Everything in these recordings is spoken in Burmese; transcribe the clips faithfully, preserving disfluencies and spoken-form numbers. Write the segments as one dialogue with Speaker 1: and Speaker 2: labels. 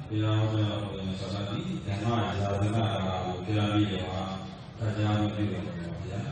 Speaker 1: တရားဟောကြားတော်မူသောသတိဓမ္မရာဇနာရာကိုကြားပြီးတော့တရားမပြုတော်မူပါဗျာ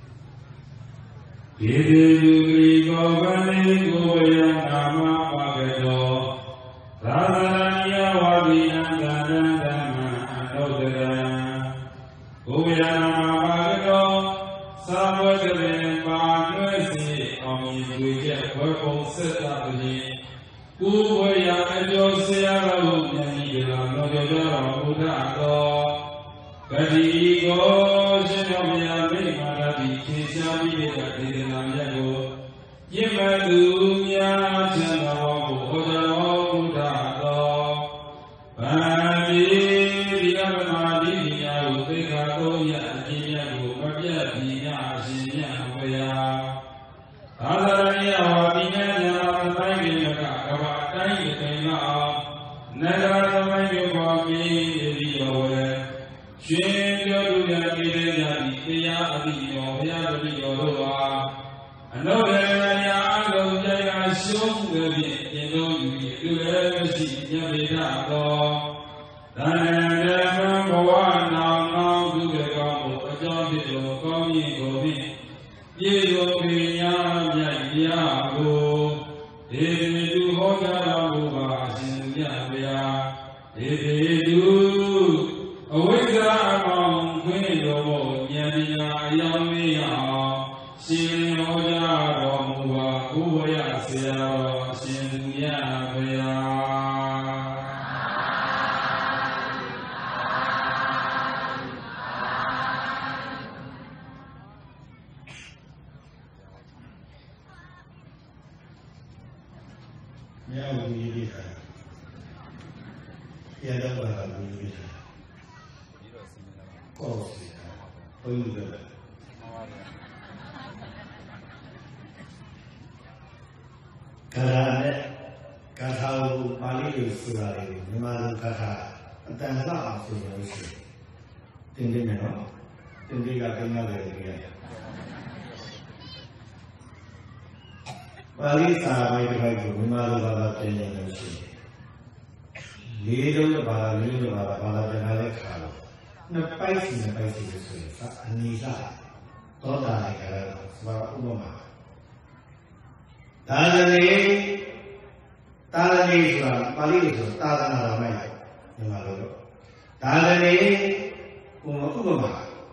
Speaker 1: ဒီတိယုရိကောဗနေကိုယနာမပါကတောသာသနာယဝါဒိနံသန္တံဓမ္မအနုတ္တရံကိုယနာမပါကတောသာဝတ္တရေပါတွဲစီအောင်မြင်တွေ့ချက်ဘုပုံဆက်တာတိကိုယ်ဝေယအကျော်ဆရာတော်မြတ်ကြီးတော်တော်ကြောတော်ဘုရားတော်ဂတိကိုရှင်တော်မြတ်မိမာရတိထေရှားပြီးတဲ့ဒေသနာမြတ်ကိုပြည့်မသူများချမ်းသာတော်ကိုဟောကြားတော်ဘုရားတော်ဗန္တိဒီအပမတိပညာကိုသိက္ခာသုံးရအကျဉ်းရကိုမပြတ်ပညာအရှင်မြတ်ဘုရားသာသနာ့ဝါဒီနဲ့ဉာဏ်တိုင်းကြီးကကဘာတိုင်းကြီးတိုင်းအောင်နဂရသမိုင်းကိုပေါ်ပြီးပြီးတော်ဝဲရှင်ပြောသူများပြည်တဲ့ညာဒီတရားအတိတော်ဘုရားတပည့်တော်တို့ဟာအနုတ္တရညာအလုံးကြိုင်အားရှုံးမှုဖြင့်သင်တို့ယူပြီးသူလည်းမရှိညပိဋကတော်သံဃာဓမ္မဘဝနောင်နောင်သူတွေကောင်းဖို့အကြောင်းဖြစ်တော်ကောင်းကြီးကိုဖြင့်ပြေတော်ပညာမြတ်တရားကိုဒေတိသူဟောကြားတော်မူပါအရှင်မြတ်ဗျာဒေတိသူအဝိဇ္ဇာအပေါင်းခွင့်တော်ဉာဏ်ပညာအယောင်လေးအောင်ရှင်ဟောကြားတော်မူပါဘုရားဆရာတော်အရှင်မြတ်ဗျာ
Speaker 2: မြောက်ဝီရိတာရတော့ပါဝီရိတာကောစီတာဘုရားကရာနဲ့ကာထာကိုပါဠိလိုဆိုတာလေမြန်မာလိုကာထာအတန်လှအောင်ဆိုလို့ရှိရင်တင်နေနော်တင်ပြီးကကိန်းရတယ်ကြီးရပါဠိစာပေတစ်ပိုက်ကိုမြန်မာလိုဘာသာပြင်နေလို့ရှိရင်လေးလုံးဘာသာလေးလုံးဘာသာဘာသာပြန်လာတဲ့ခါတော့နှစ်ပိုက်စီနှစ်ပိုက်စီဆိုရင်အနိစ္စသောတာနဲ့ကြရတော့စပါဥပမာသာသနေသာသနေဆိုတာပါဠိလိုဆိုတာသာသနာတော်နဲ့မြန်မာလိုတော့သာသနေဥပမာဥပမာ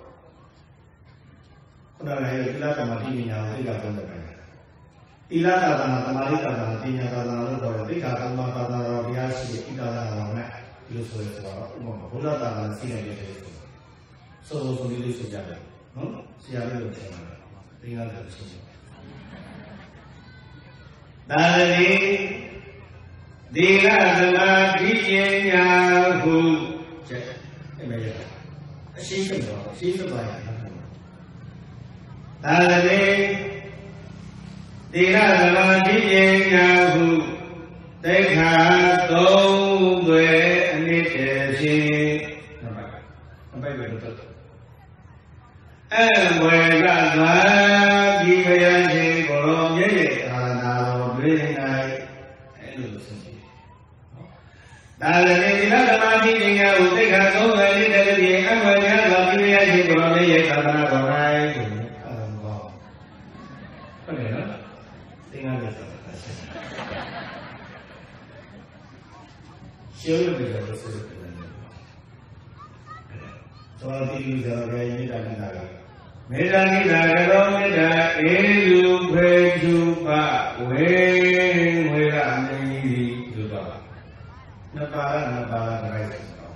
Speaker 2: ခုနကလည်းသီလသမာဓိပညာကိုသိတာသုံးတယ်ပဲသီလသာသနာသမာဓိသာသနာပညာသာသနာလို့ခေါ်တယ်သိက္ခာသမာသာသနာတော်ဘုရားရှိတဲ့ဣဒ္ဓသာသနာတော်နဲ့ဒီလိုဆိုရဆိုတော့ဥပမာဘုရားသာသနာသိနိုင်တဲ့ဆိုဆိုဆိုလေးလေးဆိုကြတယ်နော်ဆရာလေးတို့ပြောတာသင်္ဃာလည်းဆိုတယ်သာသနေသီလသမာဓိပညာဟုချက်အဲ့မဲ့ရအရှိရှိတော့အရှိရှိပါရသာသနေသီလသမာဓိပညာဟုသိက္ခာသုံးသွဲအနည်းတည်းဖြင့်နံပါတ်နံပါတ်ပဲတော့အဲဝေကသာဒီမယခြင်းကိုရောမြည့်ရဲ့အာနာတော်တွင်၌အဲလိုဆိုတယ်သာသနေသီလသမာဓိပညာဟုသိက္ခာသုံးသွဲအနည်းတည်းဖြင့်အဝေကသာဒီမယခြင်းကိုရောမြည့်ရဲ့အာနာတော်၌ဟုတ်တယ်နော်သင်္ကန်းလည်းဆိုတာရှင်းလို့ပြောလို့ဆိုတယ်သောတိလူသာရဲ့မေတ္တာကိတာကမေတ္တာကိတာကတော့မေတ္တာအေလူဖေသူပဝေဝေရအနေကြီးလို့တော့နှစ်ပါးနှစ်ပါးတိုင်းဆိုတော့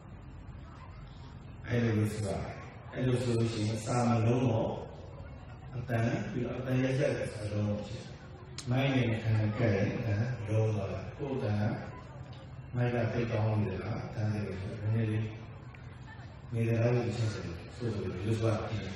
Speaker 2: အဲ့လိုဆိုတာအဲ့လိုဆိုလို့ရှိရင်စာမလုံးတော့အတန်ပြီးတော့အတန်ရက်ရက်အလုံးဖြစ်မိုင်းနဲ့ခံကြတယ်လုံးတော့ကိုယ်တန်မိုင်းကတိတ်ကောင်းနေလားတန်းတယ်နည်းနည်းလေးနေရာလေးချက်ချက်ဆိုဆိုလို့ဆိုတာ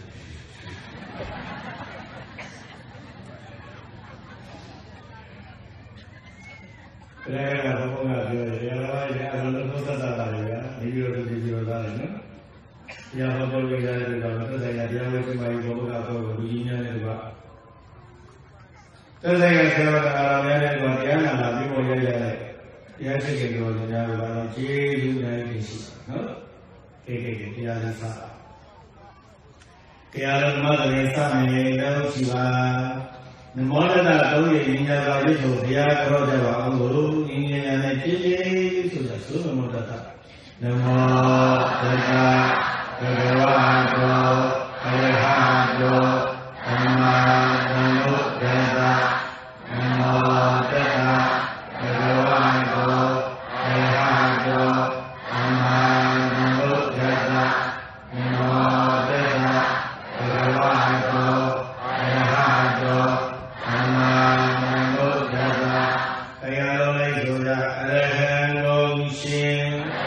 Speaker 2: တရားကဘုရားပြောတယ်တရားတော်ရဲ့အလုံးစုံသက်သာတာတွေကနေပြီးတော့ဒီလိုသားတယ်နော်တရားဟောတော်ကြရတယ်တော့သက်ဆိုင်ရာတရားဝဲစမိုင်းဘုရားတော်ကိုလူကြီးများတဲ့ကသက်ဆိုင်ရာဆရာတော်အားများတဲ့ကတရားနာလာပြီးပေါ်ရရတဲ့တတရားချစ်ခင်တော်ကျွန်တော်တို့ကတော့ကျေးဇူးများကြီးရှိပါနော်။ကေကေကေတရားလေးစပါ။တရားတော်မှာလည်းစမယ်တော့ရှိပါ။နမောတတသုံးရည်ဉာဏ်ပါလိဆိုဘုရားကြောကြပါအောင်လို့ဉာဏ်ဉာဏ်နဲ့ပြည့်ပြည့်ဆိုတာသုနမောတတနမောတတဘဂဝါတောအရဟတောသမ္မာသမ္ဗုဒ္ဓတ္တနမောတတဘဂဝါတောအရဟတောသမ္မာသမ္ဗုဒ္ဓတ္တနမောတတဘဂဝါတောအရဟတောသမ္မာသမ္ဗုဒ္ဓတ္တဘုရားတော်လေးဆိုတာအရဟံကုန်ရှင်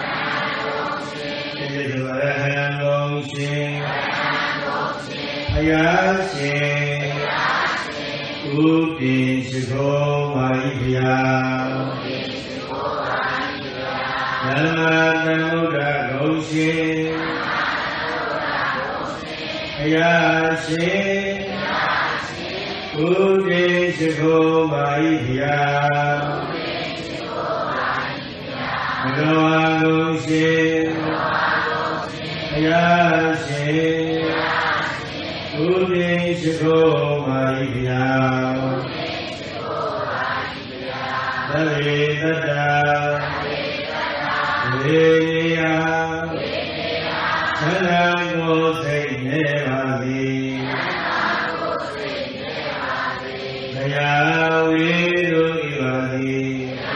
Speaker 2: ဒီလိုအရဟံကုန်ရှင်ဘုရားရှင်ဥပိရှိခိုးပါ၏ဘုရားဓမ္မသမ္ဗုဒ္ဓဂုံရှင်ဘုရားရှင်ဥပိရှိခိုးပါ၏ဘုရားဘဂဝါဂုံရှင်ဘုရားရှင်ဥပိရှိခိုးပါ၏ဘုရားသဗ္ဗေတ္တဝေယသန္တာကိုစိတ်နေပါသည်ဘုရားဝေတို့ဤပါသည်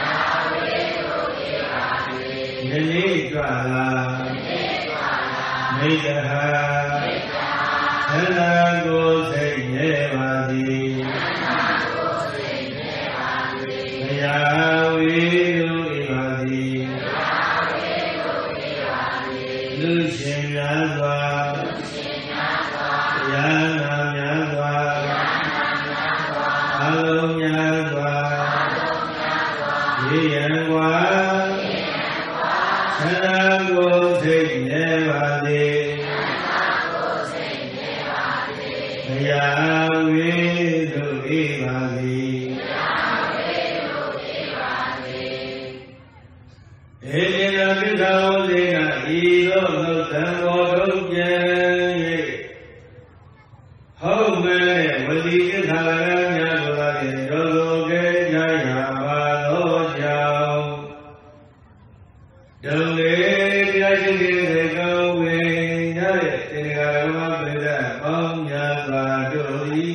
Speaker 2: ယနေ့ကြွလာမိတ္တဟာသန္တာကိုစိတ်နေပါသည်ဘုရားဝေတို့ဤပါသည်လူရှင်များစွာတရားနာများစွာအလုံးများစွာရေရန်စွာသန္တာကိုစိတ်နေပါသည်ဘုရားဝေတို့ဤပါသည်ဧကေနပိသဝေနဤသို့သုတံဘောတို့ပြန်၍ဟုတ်မဲ့ဝတိကိသလကများတို့သာဖြင့်တို့လိုကဲကြရပါသောကြောင့်ဒုလေတရားရှိတဲ့ကောင်းဝေရတဲ့တေဃာရမပရိသတ်ပေါင်းများစွာတို့သည်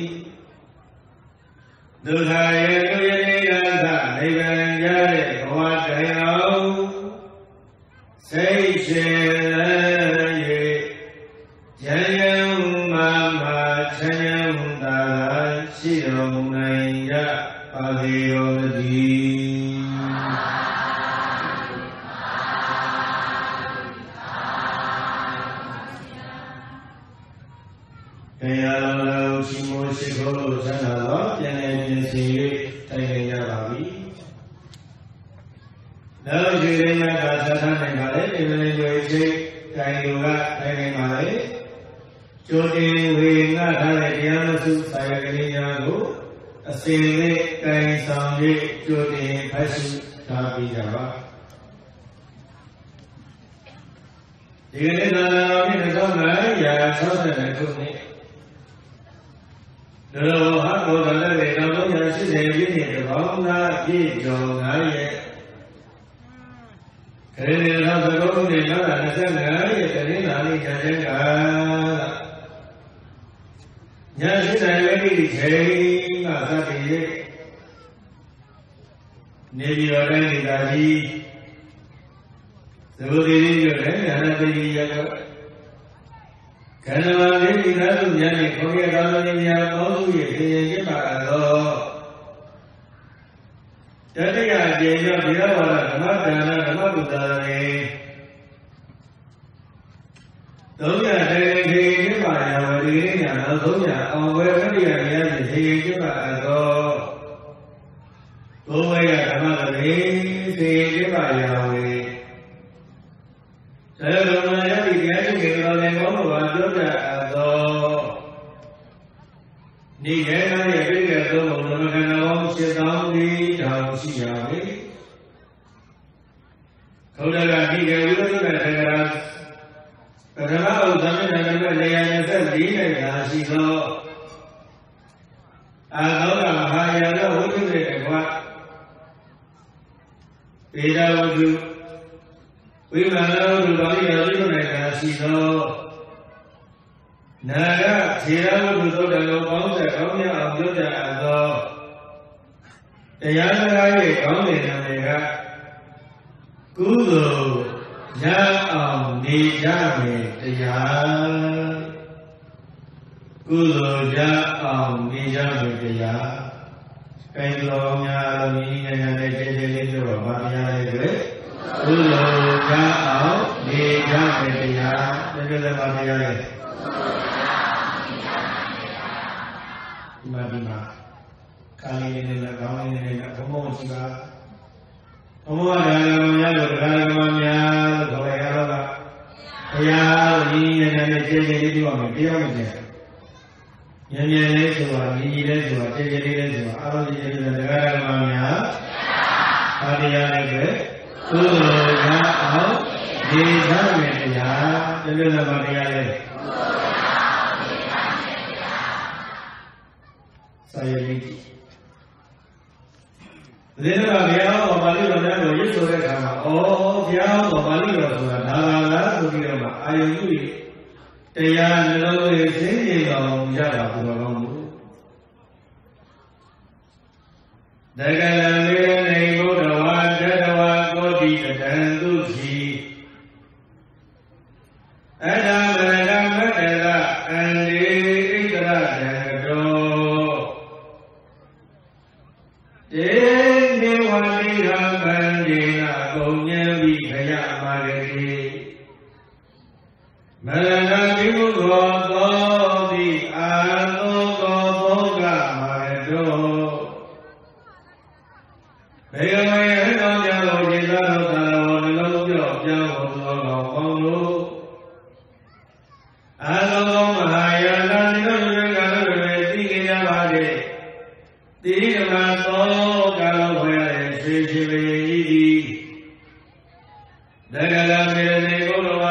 Speaker 2: ဒုက္ခရဲ့ဒုရနေကသနိဗ္ဗာန်ရတဲ့ဘဝတရားစိတ်ရှင်၍ဉာဏ်ဉာဏ်မှမှချမ်းသာမှုသာရှိတော်မူနိုင်ကြပါစေရောတည်းတရားတော်ကိုရှိမိုးရှိခိုးလို့ဆန္ဒတော်ပြန်လည်ပြင်ဆင်၍တိုင်ရပါပြီနောက်ဒီရင်းကသာသနာ့နိုင်ပါလေဒီလိုမျိုးချိတ်တိုင်လူကတိုင်နေပါလေကျိုးတင်ဝေငါထားတဲ့တရားမစုဆာယကလေးများကိုအစဉ်လေးတိုင်ဆောင်၍ကျိုးတင်ဖတ်ရှုထားပြီးကြပါဒီကနေ့သာသနာ့နှစ်တစ်ထောင်၅ရာ၆၂ခုနှစ်ဒရောဟာဘောဓလည်းနောက်ဆုံးရာ၈၀ပြည့်နှစ်တပေါင်းသားပြည့်ကျော်၅ရက်ခရစ်ယာန်တော်သဘောနဲ့နောက်လာ၂၅ရက်တနေ့လာလေးကြတဲ့ကညရှိတိုင်းဝိတိချိန်ကသတိရဲ့နေပြည်တော်တိုင်းဒေသကြီးသဘောတည်းရွတ်တဲ့ဉာဏ်တည်းရတော့ခန္ဓာမှာဒီကိနာတို့ဉာဏ်နဲ့ခေါ်ရတော်မူများပေါင်းစုရဲ့ပြည့်စုံပါတော့တတိယအကျဉ်းကျော်ဘုရားဝါဒဓမ္မဒါနဓမ္မပုဒ္ဒါရေသုံးရတဲ့ခေကျပါရဝတိရိညာနောက်သုံးရအောင်ဝဲဝိရိယတရားဖြင့်ခေကျပါတော့ဘုဝေယဓမ္မရေခေကျပါရဝေသေရုံနာယတိတရားရှိကေတော်လည်းဘောမဘာပြောပြတော့နိဂေနရဲ့ပြည့်တဲ့သုံးဘုံခန္ဓာပေါင်းရှစ်သောင်းဒီတောင်ရှိရပေခေါ်တာကဒီကဝိသုဒ္ဓတက္ကရာပထမဥဒ္ဓမနံနံနေရာနှစ်သက်လေးနဲ့သာရှိသောအာသောကမဟာယာနဝိသုဒ္ဓတကွာပေဒဝတ္ထုဝိမာနဝတ္ထုပါဠိတော်ပြုနိုင်တာရှိသောနာရခြေရဝတ္ထုသုဒ္ဓလောပေါင်းဆက်ကောင်းမြတ်အောင်ပြောပြအပ်သောတရားစကားရဲ့ကောင်းတဲ့နာမည်ကကုသိုလ်ရအောင်နေကြမယ်တရားကုသိုလ်ရအောင်နေကြမယ်တရားကဲတော်များလုံးဤဉာဏ်နဲ့တည်တည်လေးပြောပါတရားလေးတွေကုသိုလ်ရအောင်နေကြမယ်တရားတကယ်လည်းပါတရားလေးဒီမှာဒီမှာကာလီနေနဲ့ကောင်းနေနဲ့ဘုံဘုံရှိပါဘုံဘုံဒါကများလို့ဒါကများလို့ခေါ်ရတော့ကဘုရားဤဉာဏ်နဲ့တည်တည်လေးပြောမယ်ပြောမယ်ဉာဏ်ဉာဏ်လေးဆိုတာညီညီလေးဆိုတာတည်တည်လေးဆိုတာအာရုံကြီးလေးဆိုတာဒါကများပါတရားလေးပဲကုသိုလ်ရအောင်ဒီဓမ္မတရားတကယ်လည်းပါတရားလေးစာရည်ကြီးဒီလိုဘုရားဟောပါဠိတော်များကိုရွတ်ဆိုတဲ့အခါမှာဩဘုရားဟောပါဠိတော်ဆိုတာဒါပါလားဆိုပြီးတော့မှအာယုပြုတရားနှလုံးသွင်းသိမြင်တော်ရတာဘုရားကောင်းလို့တက္ကလမေနေဘုဒ္ဓဝါတတဝါကောတိတတံသူခိအတ္တမရဏမတ္တကအန္တိဣတရတံတောတေနေဝတိဟံဗန္ဒေနပုံညံဝိခယမာရတိမရဏဘိမုခောသောတိအာသောကောဘောဂမာရတောဘေကမေဟေတောကြောင့်ခြေသာသောသာရောနှလုံးပြော့ပြောင်းသောကောင်းပေါင်းတို့အာသောမဟာယာနနိရောဓကလည်းသိကြပါတဲ့တိဓမ္မသောကာလောဘရရဲ့ခြေခြေလေးဤတက္ကလမေနေဘုရားဝါ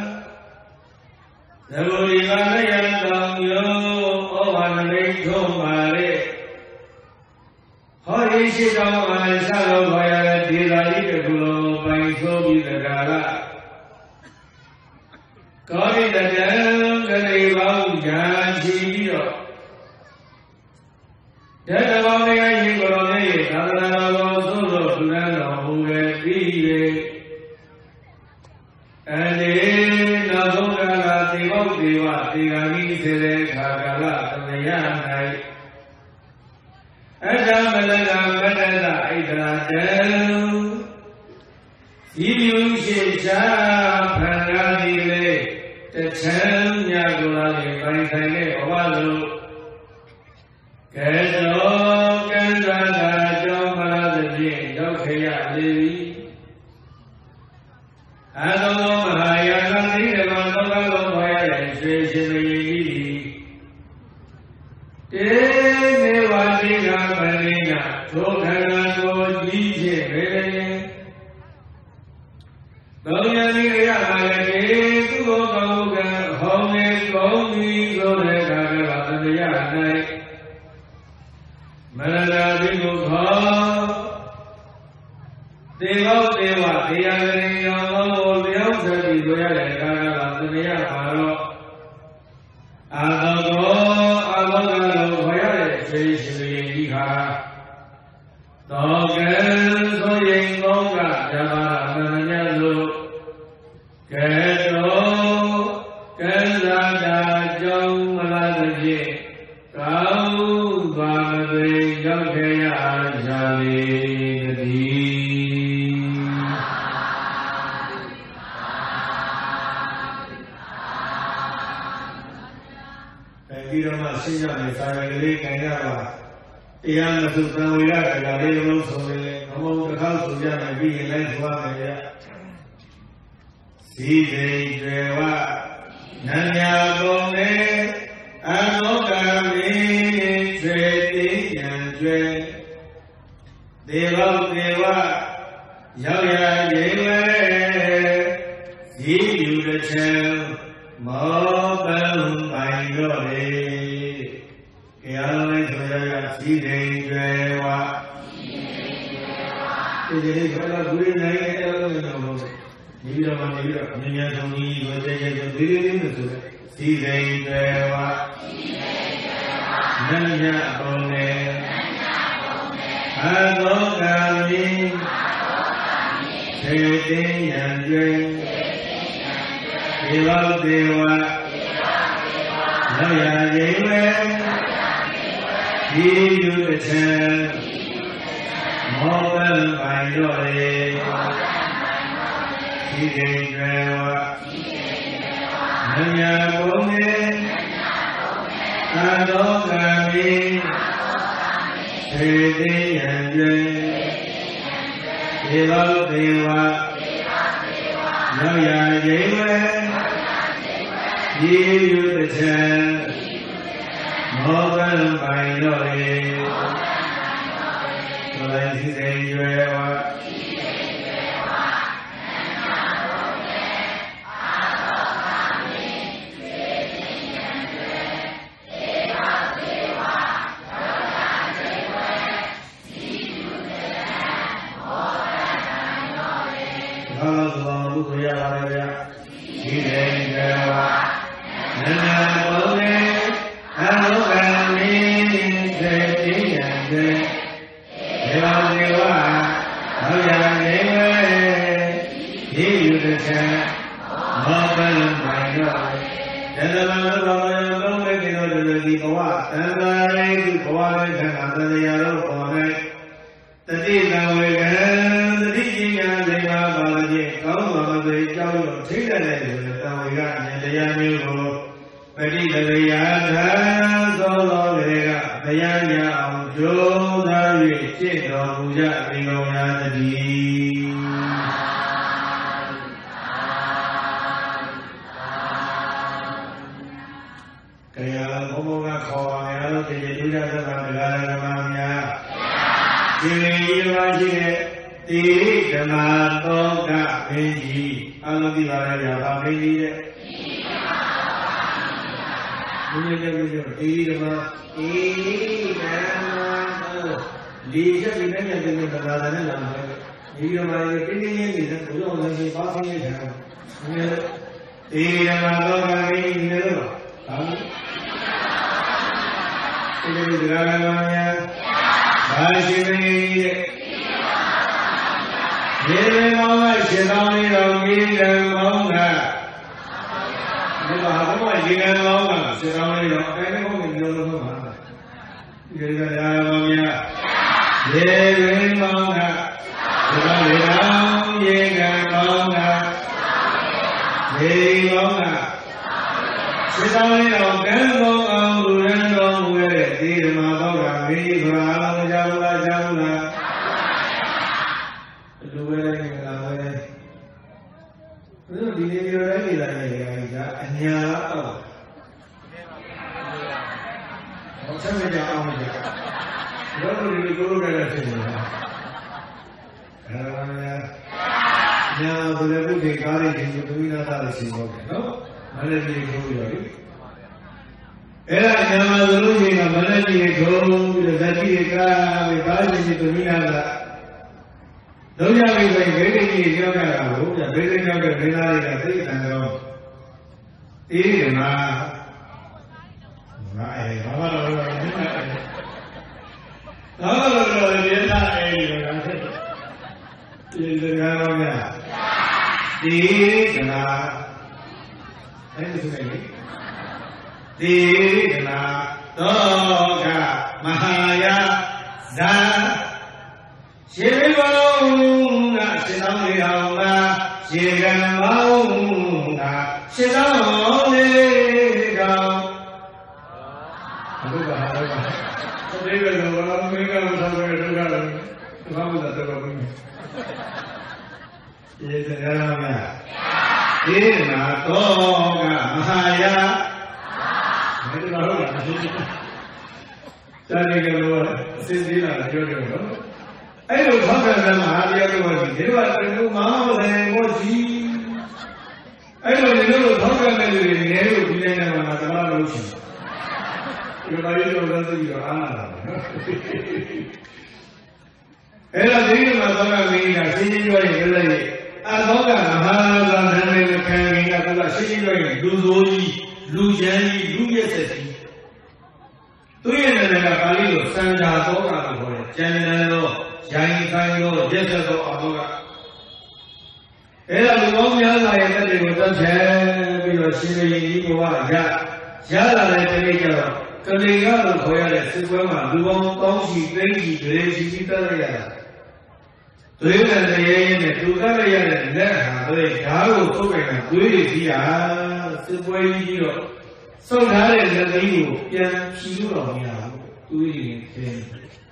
Speaker 2: သဗ္ဗေဝါယံတောင်ယောဩဝါဒမိတ်ထုံးပါလေဟောဒီရှိတော်မှာသာလောဘရရဲ့ဒီသာဤတကူလုံးပိုင်ဆိုးပြီးတကားလားကောရိတတံကနေပေါင်းညာချီပြီးတော့ဓမ္မဘောင်ရဲ့ရှင်ကိုယ်တော်ရဲ့သာသနာတော်သို့သောသူရန်တော်မူခဲ့ပြီး၍အနေနောက်ဆုံးကာလသေဘောသေဝသေဂာမိစေတဲ့ခါကာလသမယ၌အတ္တမလကမတ္တဣတရာတံဤမြူရှိချာဖန်ကားသည်လေတချမ်းမြတ်ကိုယ်တော်ရဲ့ပိုင်ဆိုင်တဲ့ဘဝလိုကဲတော်ကံသာသာကြောင့်မလားသဖြင့်ရောက်ခရလေ၏အာသောမဟာယာနတိဓမ္မသောကလောဘရရဲ့ရွှေရှင်မယီ၏တေနေဝတိကပရိနာသောခန္ဓာကိုကြီးဖြင့်ပဲသောယတိရပါလေသူ့ဘောကောင်းကံဟောင်းနေကောင်းပြီးသောတဲ့ကာကလာတရား၌မရဏဘိမုခောသေဘောသေဝသေယကရိယောသောလျောက်သတိဆိုရတဲ့ကာကလာသမယပါတော့အာသောကောအာသောကလောခေါ်ရတဲ့ခြေရှိရင်ဒီခါသောကံဆိုရင်ကောင်းကဓမ္မအမှန်များလို့ကဲတော်ကံသာတာကြောင့်မလားသဖြင့်ကောင်းပါမသွေရောက်ခဲ့ရကြလေတည်းအဲဒီတော့မှရှင်းရမယ်စာရကလေးခံရပါတရားမစုသံဝေရတရားလေးလုံးဆုံးလေဘုံတစ်ခေါက်ဆိုကြမယ်ပြီးရင်လိုက်သွားမယ်ဗျစီစိတ်တွေဝနံညာကုန်လေအနောကမေကျွေတိယံကျွေဒေဝဒေဝရောက်ရရေဝဲ chen mo ban bai lo le ke ala le so ya ya si dei jwe wa ke je ni so la guri nai ke ala le no ni bi ma ni bi a nya nya so ni so je je so di di ni so si dei jwe wa nan nya pon ne a do ka mi thế thế nhân duyên thế bao tiêu nó là dễ quen đi du lịch xe một lần phải rồi đi đến quẹo nó nhà bố mẹ ta đó cả mi thế thế nhân duyên thế bao tiêu nó là dễ quen đi du lịch xe một lần phải rồi rồi thì dễ quẹo အဲ့လိုနေလို့ထောက်ကမဲ့လူတွေငယ်လို့ဒီနိုင်ငံမှာတမန်လို့ရှိတယ်ဒီလိုလေးတော့သိပြီးတော့အားလာတာနော်အဲ့တော့ဒီလိုမှာသောကမင်းကရှင်းရှင်းပြောရင်လည်းလေအသောကမဟာသာနာမည်ခံရင်ကသူကရှင်းရှင်းပြောရင်လူဆိုးကြီးလူချမ်းကြီးလူရက်ဆက်ကြီးသူရဲ့နာမည်ကပါဠိလိုစံသာသောကလို့ခေါ်တယ်ကျန်တဲ့တော့ရိုင်းခိုင်းတော့ရက်ဆက်တော့အသောကအဲ့ဒါလူပေါင်းများလာရဲ့တက်တွေကိုတက်ချဲပြီးတော့ရှင်ရည်ကြီးဘဝရရလာတဲ့တနေ့ကျတော့ကလေးကလို့ခေါ်ရတဲ့စစ်ပွဲမှာလူပေါင်းတောင်းချီသိန်းချီတွေရှိရှိတက်လိုက်ရတာသွေးနဲ့တရေရင်နဲ့သူတက်လိုက်ရတဲ့လက်ဟာတွေဓာတ်ကိုထုတ်ကြတာသွေးတွေကြီးတာစစ်ပွဲကြီးတော့စုပ်ထားတဲ့လက်သိန်းကိုပြန်ဖြီလို့တော့မရဘူးသွေးတွေခင်း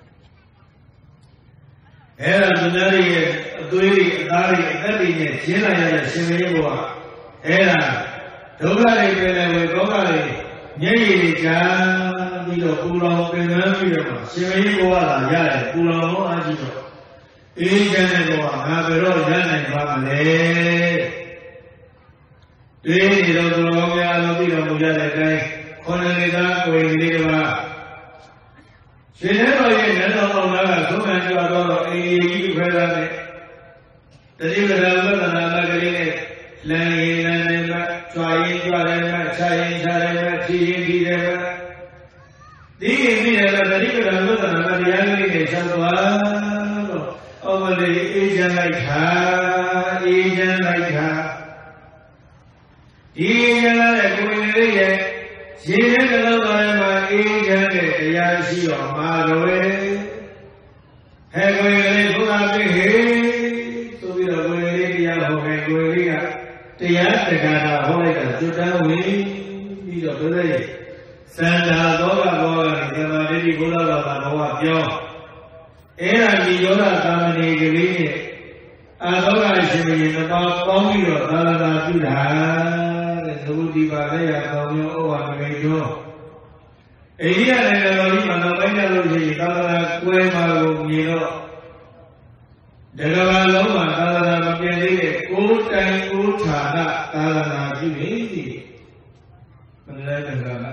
Speaker 2: အဲ့ဒါသူများရဲ့အသွေးတွေအသားတွေအသက်တွေနဲ့ကျင်းလာရတဲ့ရှင်မင်းဘုရားအဲ့ဒါဒုက္ခတွေပဲလေဝေဒုက္ခတွေမျက်ရည်တွေကြာပြီးတော့ပူလောင်ပင်ပန်းပြီးတော့ရှင်မင်းဘုရားလာရတယ်ပူလောင်လို့အားကြီးတော့အေးချမ်းတဲ့ဘုရားငါဘယ်တော့ရနိုင်ပါမလဲတွေးနေတော့သူတော်များလို့ပြီးတော့မူရတဲ့အတိုင်းခေါင်းလေးသားကိုယ်လေးတစ်ပါးရှင်ထဲတော်ရဲ့နတ်တော်အောင်လာကသုံးခံကြတော့အေးကြီးခွဲသားနဲ့တတိပဒဝတ္တနာမကလေးနဲ့လမ်းရည်လမ်းနဲ့မှကြွားရင်ကြွားတယ်မှခြားရင်ခြားတယ်မှဖြီးရင်ဖြီးတယ်မှဒီရင်ပြီးတယ်တတိပဒဝတ္တနာမတရားလေးနဲ့ဆက်သွားတော့အော်မလေးအေးချမ်းလိုက်တာအေးချမ်းလိုက်တာဒီရလာတဲ့ကိုယ်လေးရဲ့ရှင်ရဲ့နှလုံးသားထဲမှာအေးချမ်းတဲ့တရားရှိတော်မှာတော့ဟဲ့ကိုယ်လေးဘုရားပြည့်ဟေဆိုပြီးတော့ကိုယ်လေးတရားဟောခဲ့ကိုယ်လေးကတရားတက္ကတာဟောလိုက်တာကျွတ်တန်းဝင်ပြီးတော့ဘုရားရဲ့စံသာသောကဘောကနေသမာဓိတိဘုရားဘာသာဘဝပြောအဲ့ဒါဒီယောဂသာမဏေကလေးနဲ့အာသောကရှင်ဘုရင်တစ်ပါးပေါင်းပြီးတော့သာသနာပြုတာသုတိပါလေရတော်မျိုးဩဝါဒမေကျော်အိန္ဒိယနိုင်ငံတော်ကြီးမှာနောက်ပိုင်းကျလို့ရှိရင်သာသနာကွဲမှာကိုမြင်တော့တကဘာလုံးမှာသာသနာမပြည့်သေးတဲ့ကိုယ်တိုင်ကိုယ်ဌာနသာသနာပြုနေပြီမလဲတကဘာ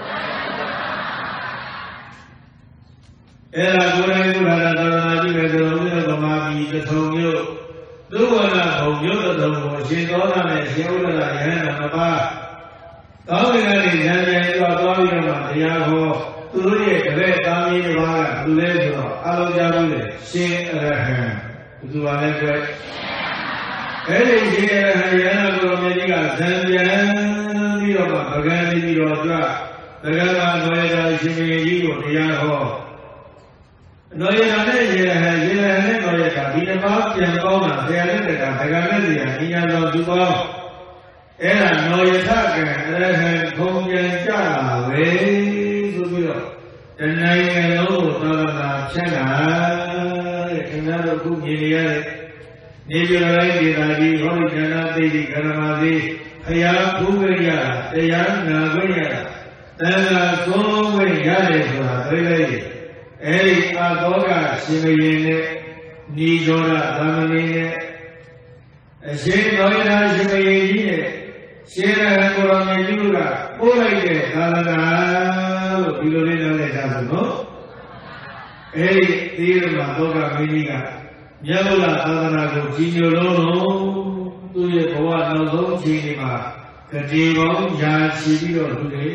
Speaker 2: အဲ့ဒါကိုယ်တိုင်ကိုယ်ဌာနသာသနာပြုနေဆိုတော့ဥဒ္ဒဗမာပြည်တထုံမြို့သုဝရဘုံမြို့တော်ကိုအရှင်သောတာနဲ့ရှင်ဥဒ္ဒရာယဟန်မပါကောင်းကင်ကနေဉာဏ်ဉာဏ်ကြွသွားပြီးတော့မှတရားဟောသူတို့ရဲ့တပည့်သားမီးတစ်ပါးကသူလဲဆိုတော့အလုံးကြလို့လေရှင်အရဟံဘုသူပါလဲကွယ်အဲ့ဒီရှင်အရဟံယန္တာကိုမြတ်ကြီးကဇံပြန်ပြီးတော့မှပကံပြီးတော့ကြွပကံမှာဘွယ်တော်ရှင်မင်းကြီးကိုတရားဟောတော်ရတာနဲ့ရေဟံရေဟံနဲ့တော်ရတာဒီတစ်ပါးပြန်ပေါင်းတာဆရာနဲ့တက္ကဗကံနဲ့ဆရာအညာတော်သူပေါင်းအဲ့ဒါနောယထကံအရဟံခုံပြန်ကြလာပဲဆိုပြီးတော့တဏှာရဲ့လုံးကိုသာသနာဖြတ်တာတဲ့ခင်ဗျားတို့ခုမြင်နေရတဲ့နေပြည်တော်တိုင်းဒေသကြီးဟောဒီကဏ္ဍသိတိကရမသိဖရာဖူးခွင့်ရတာတရားနာခွင့်ရတာသံဃာသုံးခွင့်ရတယ်ဆိုတာသိလိုက်အဲ့ဒီအာသောကရှင်ဘုရင်နဲ့ညီတော်ရသာမဏေနဲ့အရှင်တော်ရရှင်ဘုရင်ကြီးနဲ့ရှင်ရဟန်းကိုရောင်မြတ်ကြီးကပို့လိုက်တဲ့သာသနာလို့ဒီလိုလေးနားလည်ကြပါစို့အဲ့ဒီသီရမသောကမင်းကြီးကမြတ်ဗုဒ္ဓသာသနာကိုကြီးညိုလို့သူ့ရဲ့ဘဝနောက်ဆုံးအချိန်ဒီမှာကတိပေါင်းညာချီပြီးတော့လူတွေ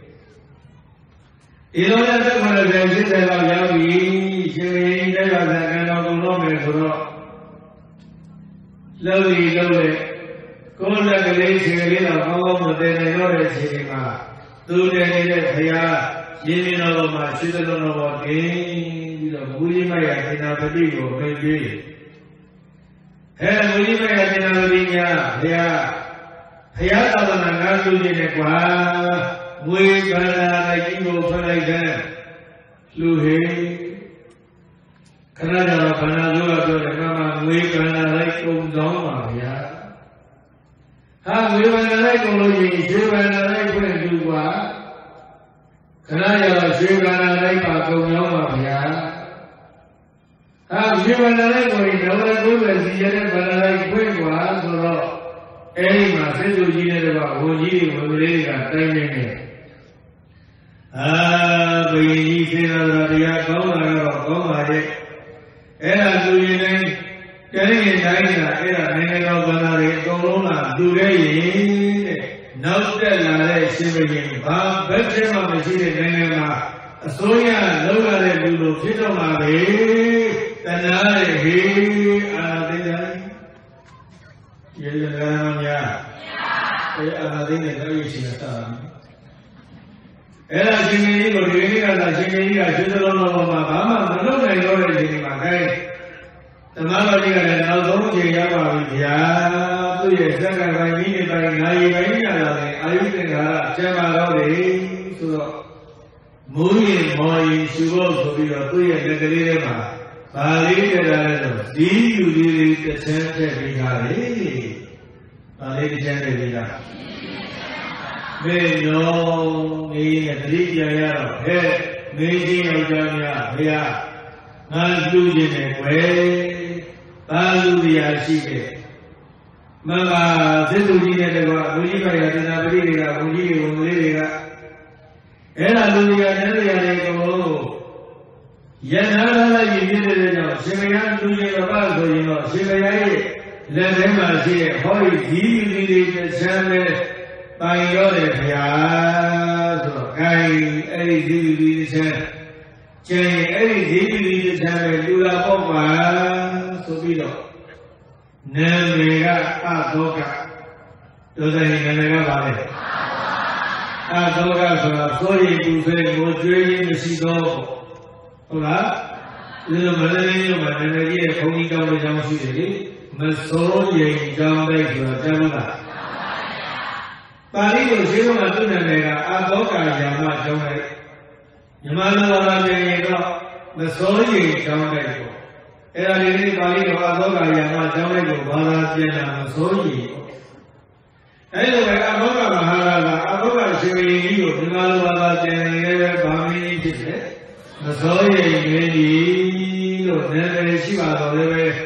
Speaker 2: ဒီလိုနဲ့သက်ခွင့်တဲ့ရှင်းတယ်တော့ရောက်ပြီရှင်ဘုရင်တဲ့ရတဲ့ကံတော်ကုန်တော့မယ်ဆိုတော့လှုပ်ပြီးလှုပ်လေကိုယ်လက်ကလေးရှင်ကလေးတော့ကောင်းကောင်းမတည်နေတော့တဲ့အချိန်ဒီမှာသူတည်နေတဲ့ဘုရားရင်းမြစ်တော်မှာရှိသလုံးတော်တင်ပြီးတော့မူကြီးမရသင်္နာပတိကိုမင်းကြီးအဲမူကြီးမရသင်္နာပတိညာဘုရားဘုရားသာသနာငါသူကြီးနဲ့ကွာငွေကန္နာလိုက်ကြီးကိုဖွင့်လိုက်တဲ့လူဟေခဏကြတော့ခန္ဓာစိုးကပြောတယ်ကမှငွေကန္နာလိုက်ကုန်ဆောင်ပါဗျာဟာငွေကန္နာလိုက်ကုန်လို့ရှိရင်ရွှေကန္နာလိုက်ဖွင့်လူကွာခဏကြတော့ရွှေကန္နာလိုက်ပါကုန်ဆောင်ပါဗျာဟာရွှေကန္နာလိုက်ကိုရင်တော့ကိုယ်ပဲစီရတဲ့ကန္နာလိုက်ဖွင့်ကွာဆိုတော့အဲဒီမှာစိတ်ဆူကြီးတဲ့ကဝန်ကြီးဝန်ကလေးကတိုင်းနေတယ်အာဘယင်ကြီးစေနာတော်တရားကောင်းလာတော့ကောင်းပါရဲ့အဲ့ဒါသူရင်တိုင်းကျန်ရင်တိုင်းကအဲ့ဒါနိုင်ငံတော်ဘာသာတွေအကုန်လုံးကသူရဲ့ရင်တဲ့နောက်တက်လာတဲ့ရှင်ဘုရင်ဘာဘက်ထဲမှာမရှိတဲ့နိုင်ငံမှာအစိုးရလုံးရတဲ့လူလိုဖြစ်တော့မှာပဲတဏှာရဲ့ဟေးအာသိတယ်ရေရနာများအဲ့အာသိတဲ့တိုင်းရှိနေတာအဲ့ဒါရှင်ကြီးကိုဒီနေ့ကသာရှင်ကြီးကရှင်သလုံးတော်မှာဘာမှမလုပ်နိုင်တော့တဲ့ဒီမှာခိုင်းသမာဓိကလည်းနောက်ဆုံးချိန်ရပါပြီဗျာသူ့ရဲ့စက္ကန့်ပိုင်းမိနစ်ပိုင်းနာရီပိုင်းရလာတယ်အာယုသင်္ခါရကျမ်းမာတော့တယ်ဆိုတော့မူးရင်မော်ရင်ရှုဖို့ဆိုပြီးတော့သူ့ရဲ့လက်ကလေးထဲမှာဗာလေးကြတာလဲတော့ဒီလူလေးလေးတစ်ချမ်းထည့်ပေးထားတယ်ဗာလေးတစ်ချမ်းထည့်ပေးထားမေနောမေရဲ့တတိယရတော့ဟဲ့မေကြီးယောက်ျားများဘုရားငါလူချင်းနဲ့ွယ်ဘာလူတရားရှိခဲ့မမသစ္စုကြီးနဲ့တကွာဘုရားပိုင်ရတနာပရိတွေကဘုန်းကြီးတွေဝန်လေးတွေကအဲ့ဒါလူတရားနဲ့တရားတွေကိုယထာလာရည်ပြည့်တဲ့ကြောင့်ရှင်မယားလူချင်းတစ်ပါးဆိုရင်တော့ရှင်မယားရဲ့လက်ထဲမှာရှိတဲ့ဟောဒီဒီလူတွေတစ်ချမ်းနဲ့ပိုင်ရောတယ်ဗျာဆိုတော့အဲအဲ့ဒီဒီလူတွေတစ်ချမ်းကျန်အဲ့ဒီဒီလူတွေတစ်ချမ်းပဲလူလာပေါ့ပါဆိုပြီးတော့နာမည်ကအသောကတို့တဲ့နာမည်ကပါလေအသောကဆိုတာစိုးရိမ်ပူဆွေးကိုကြွေးရင်းမရှိတော့ဟုတ်လားဒီလိုမလေးလေးမှာနာမည်ကြီးရဲ့ခေါင်းကြီးကောင်းတဲ့ကြောင်းရှိတယ်လေမစိုးရိမ်ကြောင်းတဲ့ဆိုတာကြားလို့လားပါဠိလိုရှင်းမှာသူ့နာမည်ကအသောကယာမကြောင်းတဲ့မြန်မာလိုဘာသာပြန်ရင်တော့မစိုးရိမ်ကြောင်းတဲ့ပေါ့အဲ့ဒါလေးလေးပါဠိလိုအသောကယာမကြောင်းတဲ့ကိုဘာသာပြန်တာမစိုးရိမ်အဲ့လိုပဲအဘောကမဟာရာကအဘောကရှင်ဘုရင်ကြီးကိုဒီမှာလိုပါပါကျန်နေတယ်ဗာမင်းကြီးဖြစ်တယ်မစိုးရိမ်မင်းကြီးလို့နာမည်ရှိပါတော့လည်းပဲဩ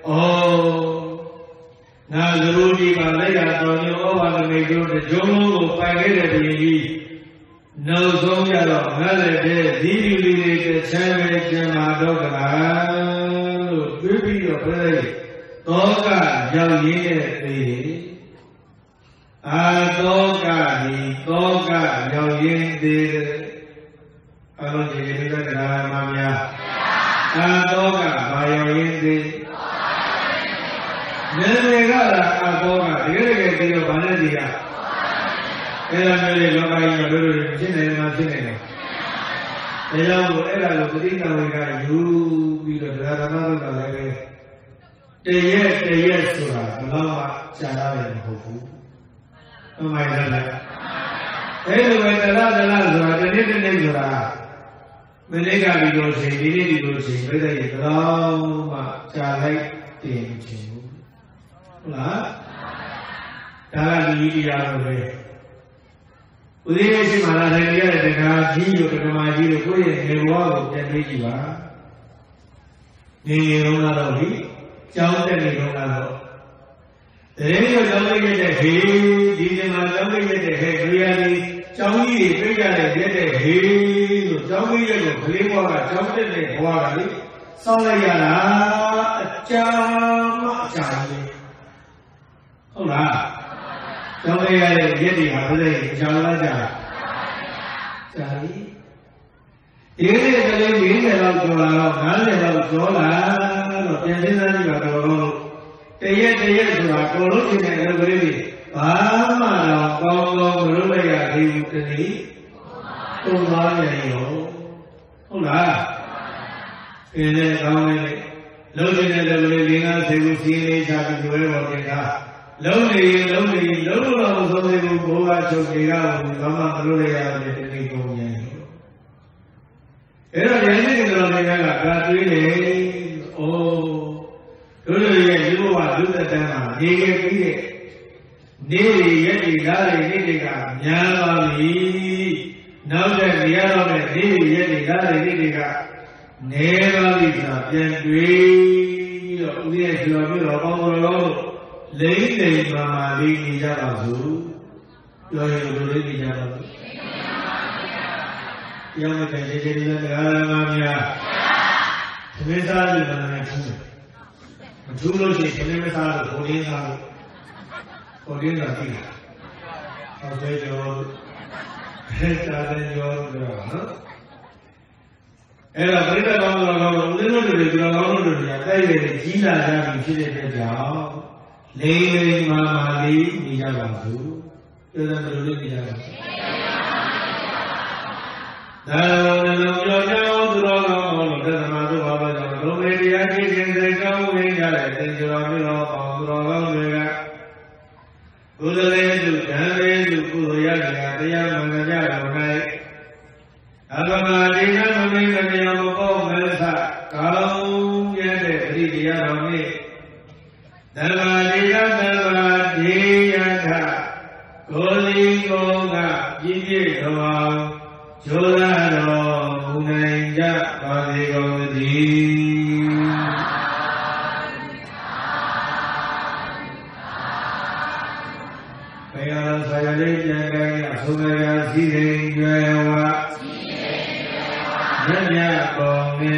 Speaker 2: နာဂရုကြီးကလက်ရတော်ညဩဘာသမိတို့တကြုံလုံးကိုပိုင်ခဲ့တဲ့ဘုရင်ကြီးနောက်ဆုံးရတော့ငါလည်းတဲ့ဒီလူလေးတွေချမ်းပဲကျန်မာတော့ကလားလို့တွေးပြီးတော့ပြောလိုက်တောကရောက်ရင်းတဲ့သေးအာတောကဒီတောကရောက်ရင်းသေးအလုံးကြီးလေးကတရားမှများအာတောကဘာရောက်ရင်းသေးနာမည်ကလားအာတောကတကယ်တကယ်ပြီးတော့ဗာနဲ့ဒီကအဲ့ဒါမျိုးလေလောကကြီးမှာလို့လို့ဖြစ်နေမှာဖြစ်နေတယ်ဒါကြောင့်အဲ့ဒါလိုပဋိသင်္ခါရယူပြီးတော့တရားဓမ္မတို့ကလည်းပဲတရက်တရက်ဆိုတာဘယ်တော့မှရှားရတယ်မဟုတ်ဘူးအမှန်တရားအဲ့လိုပဲတရားတရားဆိုတာတနေ့တနေ့ဆိုတာမနေ့ကဒီလိုချိန်ဒီနေ့ဒီလိုချိန်ပြည့်တဲ့ရေတော့မှရှားလိုက်တင်ချင်ဘူးဟုတ်လားဒါကဒီတရားလိုပဲဥဒိယရှိမှလာတယ်ရတဲ့တရားကြီးတို့ဓမ္မကြီးတို့ကိုယ့်ရဲ့နေဘဝကိုပြန်သိကြည့်ပါနေနေတော့တော့ဒီကြောင်းတက်နေတော့တော့တရေမျိုးကြောင်းလေးရတဲ့ဟေးဒီနေမှာကြောင်းလေးရတဲ့ဟေးဒီယာဒီကြောင်းကြီးတွေပြကြတဲ့ရတဲ့ဟေးလို့ကြောင်းလေးရတဲ့ကလေးဘဝကကြောင်းတက်တဲ့ဘဝကလေစောင့်လိုက်ရတာအကြာမှအကြာကြီးဟုတ်လားကျောင်းလေးရတဲ့ရက်တွေဟာဘယ်လိုကြောင်းလာကြလဲကြာပြီဒီနေ့ကလေး၄၀လောက်ကျော်လာတော့၅၀လောက်ကျော်လာတော့ပြန်စဉ်းစားကြည့်ပါတော့တရက်တရက်ဆိုတာကိုလို့ရှိတဲ့အလုပ်ကလေးတွေဘာမှတော့ကောင်းကောင်းမလုပ်လိုက်ရသေးဘူးတနည်းသုံးပါးရရောဟုတ်လားဒီနေ့ကောင်းလေးလုံးနေတဲ့လုပ်ကလေး၄၅ဆယ်ခုစီးလေးချပြီးကျွဲပေါ်တင်တာလုံးနေလုံးနေလုံးလို့တော့သုံးနေဘူးဘိုးကချုပ်တွေကဘာမှမလုပ်ရရတယ်တနည်းပုံညာအဲ့တော့ဉာဏ်ရှိတဲ့တော်တွေကဒါတွေးနေအိုးတို့တို့ရဲ့ဒီဘဝလူသက်တမ်းမှာနေခဲ့ပြီးတဲ့နေ့ရက်တွေဓာတ်တွေနေ့တွေကများပါပြီနောက်တဲ့နေရာတော့တဲ့နေ့ရက်တွေဓာတ်တွေနေ့တွေကနေပါပြီဆိုတာပြန်တွေးပြီးတော့ဦးရဲ့ကျော်ပြီးတော့ပေါင်းတော်လို့ lấy lấy mà mà đi đi ra bảo dù rồi rồi đi đi ra bảo dù yang mình phải chơi chơi lên là làm nhà thế ra thì là này chú chú lôi chơi thế mới ra được cô đi ra được cô đi ra đi ở đây cho hết ra đây cho đượcအဲ့တော့ပြိတ္တကောင်းတော်ကောင်းဦးဇင်းတို့တွေကြောင်းတော်တို့တွေကတိုက်ရည်ကြီးလာကြပြီဖြစ်တဲ့အတွက်ကြောင့်လိမ့်လိမ့်မာမာလေးနေကြပါစို့ပြောတယ်ဘယ်လိုလုပ်နေကြပါလဲဒါလုံးလုံးကြောင်းကြောင်းသူတော်ကောင်းတော်တို့သမတို့ဘာလို့ကြောင့်ဒုမေတရားကြီးခြင်းစိတ်ကောင်းဝင်ကြတဲ့သင်္ကြန်မျိုးတော်အောင်သူတော်ကောင်းတွေကကုသလေးသူဓမ္မေသူကုသိုလ်ရတရားတရားမှန်ကြတော်၌အဘမဒီနမမိတ်တရားမပေါ့မဲသကောင်းရတဲ့ပရိတရားတော်နှင့်ဓမ္မဒီကသဗ္ဗဒေယထကိုလီကောကပြည့်ပြည့်တော်အောင်ကျိုးလာတော်မူနိုင်ကြပါစေကုန်သတည်းဘယ်အောင်ဆရာလေးပြန်ကြရအဆုံးရစီရင်ကြွယ်ဝမြတ်မြတ်ပေါ်နေ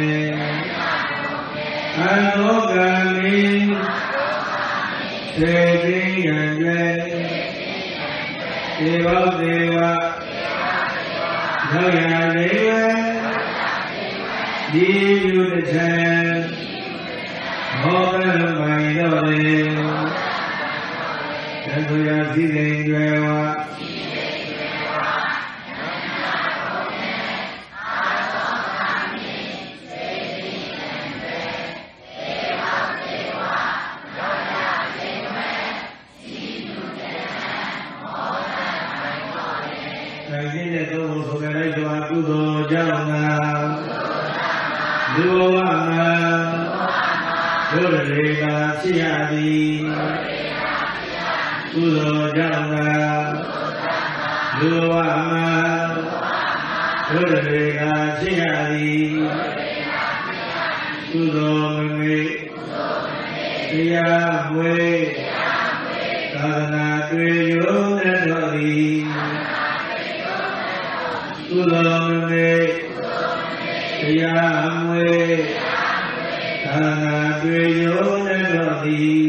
Speaker 2: အနောဂာမိသေတိယံကျေဒေဝဒေဝရောက်ရလေဒီယူတချံမောကလမိုင်တော်လေသံဃာစီရင်ကြွယ်ဝကုသိုလ်ကြောင့်သာလူဘဝမှာဒုရေကာဖြစ်ရသည်ကုသိုလ်ကြောင့်သာလူဘဝမှာဒုရေကာဖြစ်ရသည်ကုသိုလ်မမေတရားမွေသာသနာတွေ့ရုံနဲ့တော်သည်ကုသိုလ်မေတရားမွေသာနာတွေ့ရုံနဲ့တော်သည်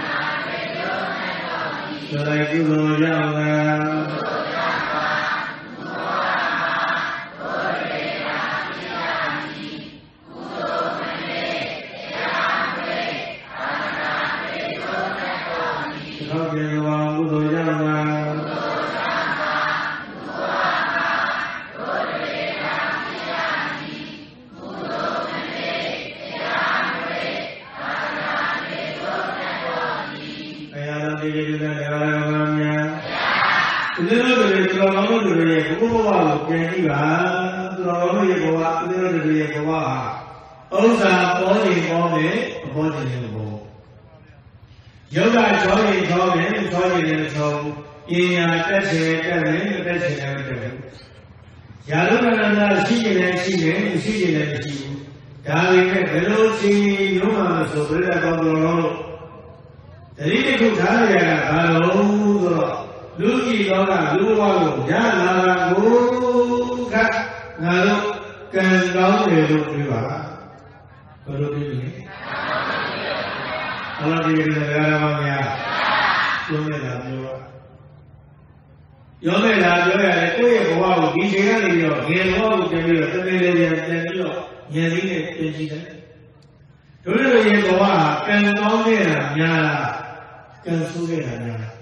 Speaker 2: ဆိုလိုက်ကုသိုလ်ကြောင့်သာသောပြေဝံကုသိုလ်ကြောင့်သာဘုရားဘုရားပြန်ကြည့်ပါသူတော်တို့ရဲ့ဘဝသူတို့တွေရဲ့ဘဝဟာဥစ္စာပေါ်နေပေါ်နေအပေါ်နေနေပေါ်ယောဂချောနေချောနေချောနေနေချောပညာတက်ချင်တက်နေတက်ချင်တယ်တက်တယ်ယာလုကနန္ဒရှိနေတယ်ရှိနေမရှိနေတယ်မရှိဘူးဒါပေမဲ့ဘယ်လိုရှိရုံးမှာဆိုပြတဲ့တော်တော်တို့တတိယခုထားရတာဘာလို့ဆိုတော့လူကြီးတော်ကလူဘဝကိုရလာတာကိုကငါတို့ကံကောင်းတယ်လို့ပြောပါဘယ်လိုပြောလဲအလားတူရတာပါများပြောနေတာပြောရောမဲ့လာပြောရတယ်ကိုယ့်ရဲ့ဘဝကိုဒီချိန်ကနေပြီးတော့ငယ်ဘဝကိုပြန်ပြီးတော့တနေ့လေးပြန်ပြန်ပြီးတော့ဉာဏ်လေးနဲ့ပြင်ကြည့်တယ်တို့တို့ရဲ့ဘဝကကံကောင်းနေတာများလားကံဆိုးနေတာများလား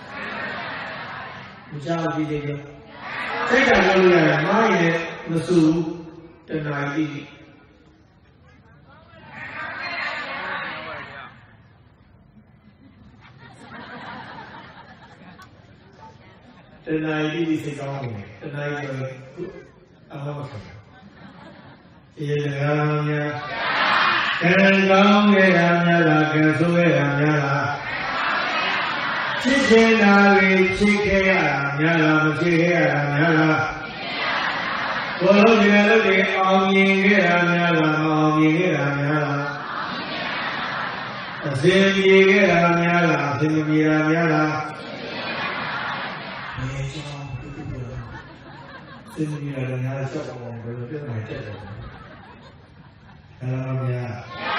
Speaker 2: မကြောက်ကြည့်သေးဘူးစိတ်ကပြောလို့ရတယ်မားရင်မဆူတဏှာကြီးတဏှာကြီးဒီစိတ်ကောင်းတယ်တဏှာကြီးတော့အမှမခံဘူးရေလကားများကံကောင်းခဲ့တာများလားကံဆိုးခဲ့တာများလားဖြစ်ခြင်းနာတွေဖြစ်ခဲ့ရတာများလားမဖြစ်ခဲ့ရတာများလားကိုယ်လုံးဒီလိုတွေအောင်မြင်ခဲ့တာများလားမအောင်မြင်ခဲ့တာများလား Xin gì cái là nhà là xin gì là nhà là xin gì là nhà là chắc là người biết này chết rồi là nhà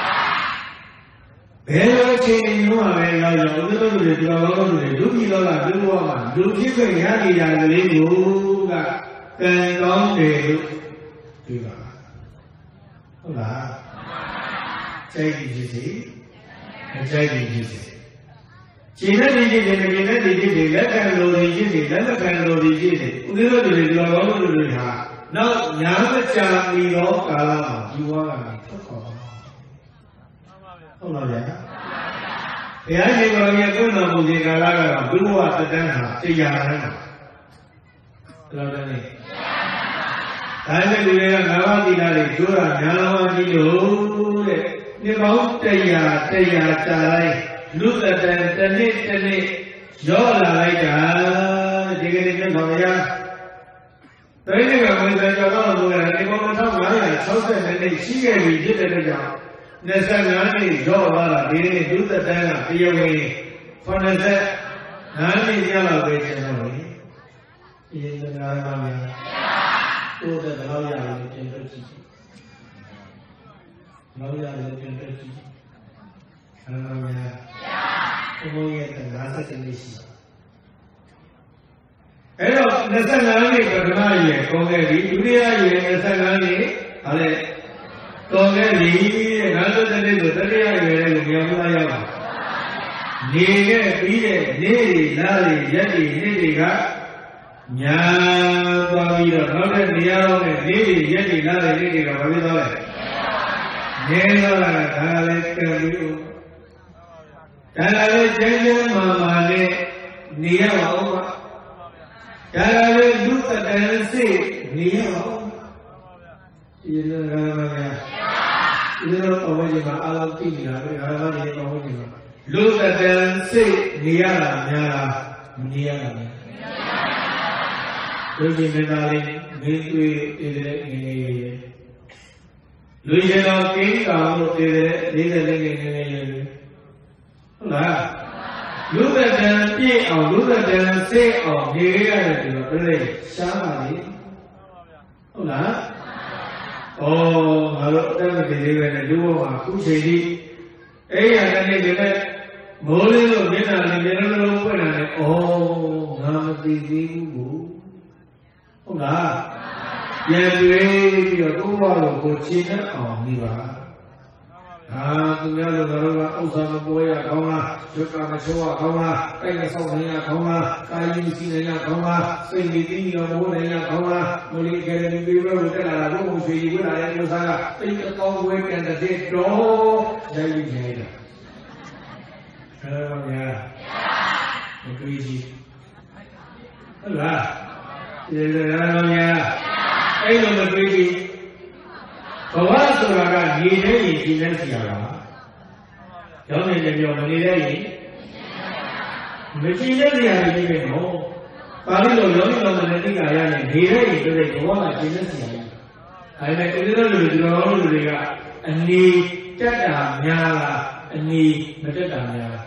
Speaker 2: bé nói chuyện nhưng mà bé nói là ông nói được là ông nói được gì đó là đúng không mà đúng chứ cái nhà đi là lấy đủ cả cái đó để đi vào không là chạy gì gì chạy gì gì chỉ là đi gì thì chỉ là đi gì là cái đồ gì gì là cái đồ gì gì ông nói được là ông nói được ha nó nhà cái cha đi đó cả là chỉ qua là không nói vậy thì anh đi vào nhà cái nào cũng gì cả là đúng qua tất cả là chỉ nhà này là đây này tại vì người ta nói đi ra để chúa là nhà nó đi đủ để nếu máu tây nhà tây nhà trái lúc là tên tên này tên này gió là lại cả chỉ cái này nó nói ra tới cái ngày mình sẽ cho nó người là cái con nó tháo là sáu mươi này này chỉ cái gì chứ đây là nên sang ngày này gió là đi này lúc là tên là bây giờ mình phần này sẽ ngày này nhà là về trên nó đi yên là ngày mai tôi đã nói ra là trên cái gì nói ra là trên cái gì anh nói nha tôi nghe từng nói ra trên cái gì ấy rồi nên sang ngày này cái nào vậy con cái gì chúng ta vậy nên sang ngày này à lẽ con cái gì ngày đó tới đây rồi tới đây vậy là nhiều người vậy mà đi cái đi cái đi là đi vậy đi đi cả nhà bao nhiêu nó đến nhà rồi đi đi vậy đi là đi đi cả bao nhiêu rồi nghe là đã lấy cái điều đã lấy cái gì mà mà để nia vào đã lấy lúc ta đến gì nia vào ये लोग रामायण ये लोग अवधि में अलग की नहीं है रामायण ये अवधि में लोग कहते से निया निया निया तो ये मेनाली मेरे इधर नहीं लोग ये लोग कहीं काम होते हैं इधर नहीं नहीं ना लोग कहते हैं ये और लोग कहते हैं से और ये क्या है तो पहले शादी ना oh kalau kita berdiri di dua aku jadi eh ada ni kita boleh lo kita ni kita lo pun ada oh nama dirimu oh lah yang dua dia tu baru kucing oh ni bah ah tu dia lo baru usaha boleh kau lah suka macam kau lah kaya soalnya kau lah kaya isinya kau lah sendiri yang boleh kau lah boleh kerja di bawah kita lah tu mesti juga ada yang usaha tapi kau boleh kerja di doh jadi jadi kalau ya begitu lah jadi kalau ya eh lo begitu bawa surga ni ni di mana siapa yang ni dia biar mana dia ni mesti dia dia ni benar Pari lo yang ni lo mana ni kaya ni dia ni tu dia bawa mana di mana siapa ada kita lo lo lo dia ni cakap nyala ni macam cakap nyala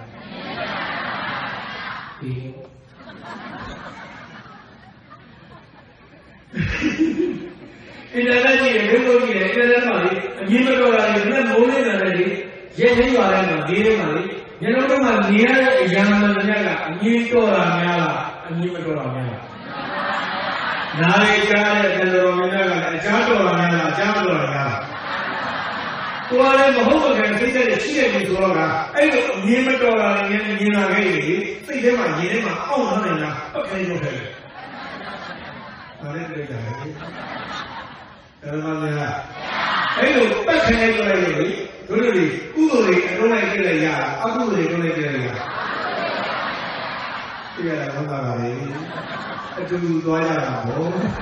Speaker 2: Ini adalah ni, ini adalah ni, ini adalah mari. Ini adalah ni, ini boleh ada ni. Ye ni ada ni, ini mari. Yang orang mari ni ada yang mana ni ada. Ini itu orang ni ada, ini itu orang ni ada. Naik cara kalau orang ni ada, jauh orang ni ada, jauh orang ni ada. Tuan yang mahu kan kita ni siapa ni tuan kan? Ayo, ini itu orang ni, ini orang ni. Saya mah, ini mah, orang ni lah, apa yang tu? Ada kerja ni. Kalau mana, ayo, tak kena itu lagi. Dulu ni, kudo ni, dulu ni kita ya, aku ni dulu ni kita ya. Tiada apa lagi. Itu dua jam apa?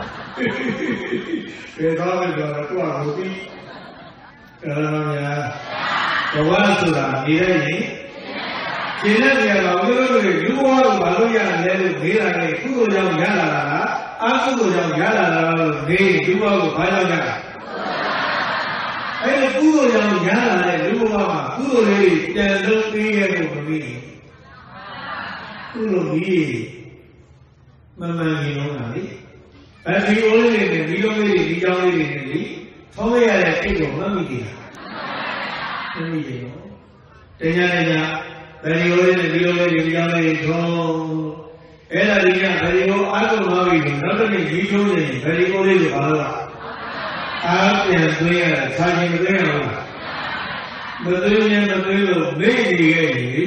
Speaker 2: Kalau kita dua roti, kalau mana, kawan sudah dia ni, kita dia lalu lalu dua lalu yang lalu dia ni, kudo yang jalan. Aku tu yang jalan lalu ni dua aku banyak kan. အဲ့ဒီကုသိုလ်ကြောင့်ရလာတဲ့လူဘဝမှာကုသိုလ်လေးပြန်လုံးပေးရဖို့မပြီးကုသိုလ်ကြီးမမှန်ရင်လုံးတာလေဗတ်ဒီအိုးလေးတွေဒီလိုလေးဒီကြောင်းလေးတွေလေထောင်းရတဲ့အိတ်ကိုမမိသေးဘူးမမိသေးဘူးတရားတရားဗတ်ဒီအိုးလေးဒီလိုလေးဒီကြောင်းလေးတွေထောင်းအဲ့ဒါဒီကဗတ်ဒီအိုးအားကုန်သွားပြီနောက်တစ်နေ့ဒီထိုးနေဗတ်ဒီအိုးလေးကိုဘာလို့အားပြန်သွင်းရတာခါချင်းသွင်းရအောင်မသွင်းရင်မသွင်းလို့မေ့နေခဲ့ပြီ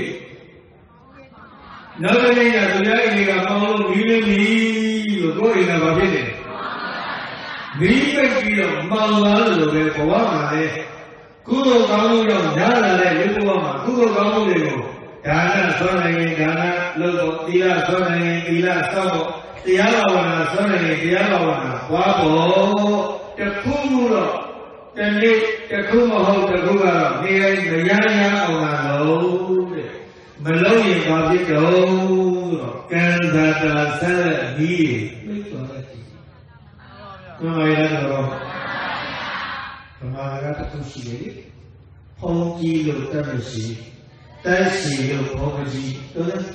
Speaker 2: နောက်တစ်နေ့ကသူများအိမ်ကပေါင်းလို့မီးလေးမီးလို့ကိုယ်အိမ်ကဘာဖြစ်လဲမီးပိတ်ပြီးတော့မောင်လာလို့ပဲဘဝမှာလေကုသိုလ်ကောင်းမှုကြောင့်ညာလာတဲ့လူဘဝမှာကုသိုလ်ကောင်းမှုတွေကိုဒါနဆွမ်းနိုင်ရင်ဒါနလုပ်ဖို့သီလဆွမ်းနိုင်ရင်သီလစောင့်ဖို့တရားဘာဝနာဆွမ်းနိုင်ရင်တရားဘာဝနာပွားဖို့တခုခုတော့တနေ့တခုမဟုတ်တခုကတော့နေတိုင်းမရရအောင်လာလို့တဲ့မလုံးရင်ဘာဖြစ်တော့တော့ကံသာတာဆက်လက်ပြီးမိတ်တော်တဲ့ဘုရားရတော့ဘုရားကတခုရှိတယ်ဖုံးကြီးလို့တတ်မရှိတိုက်စီလို့ဘုရားကြီးတို့လည်း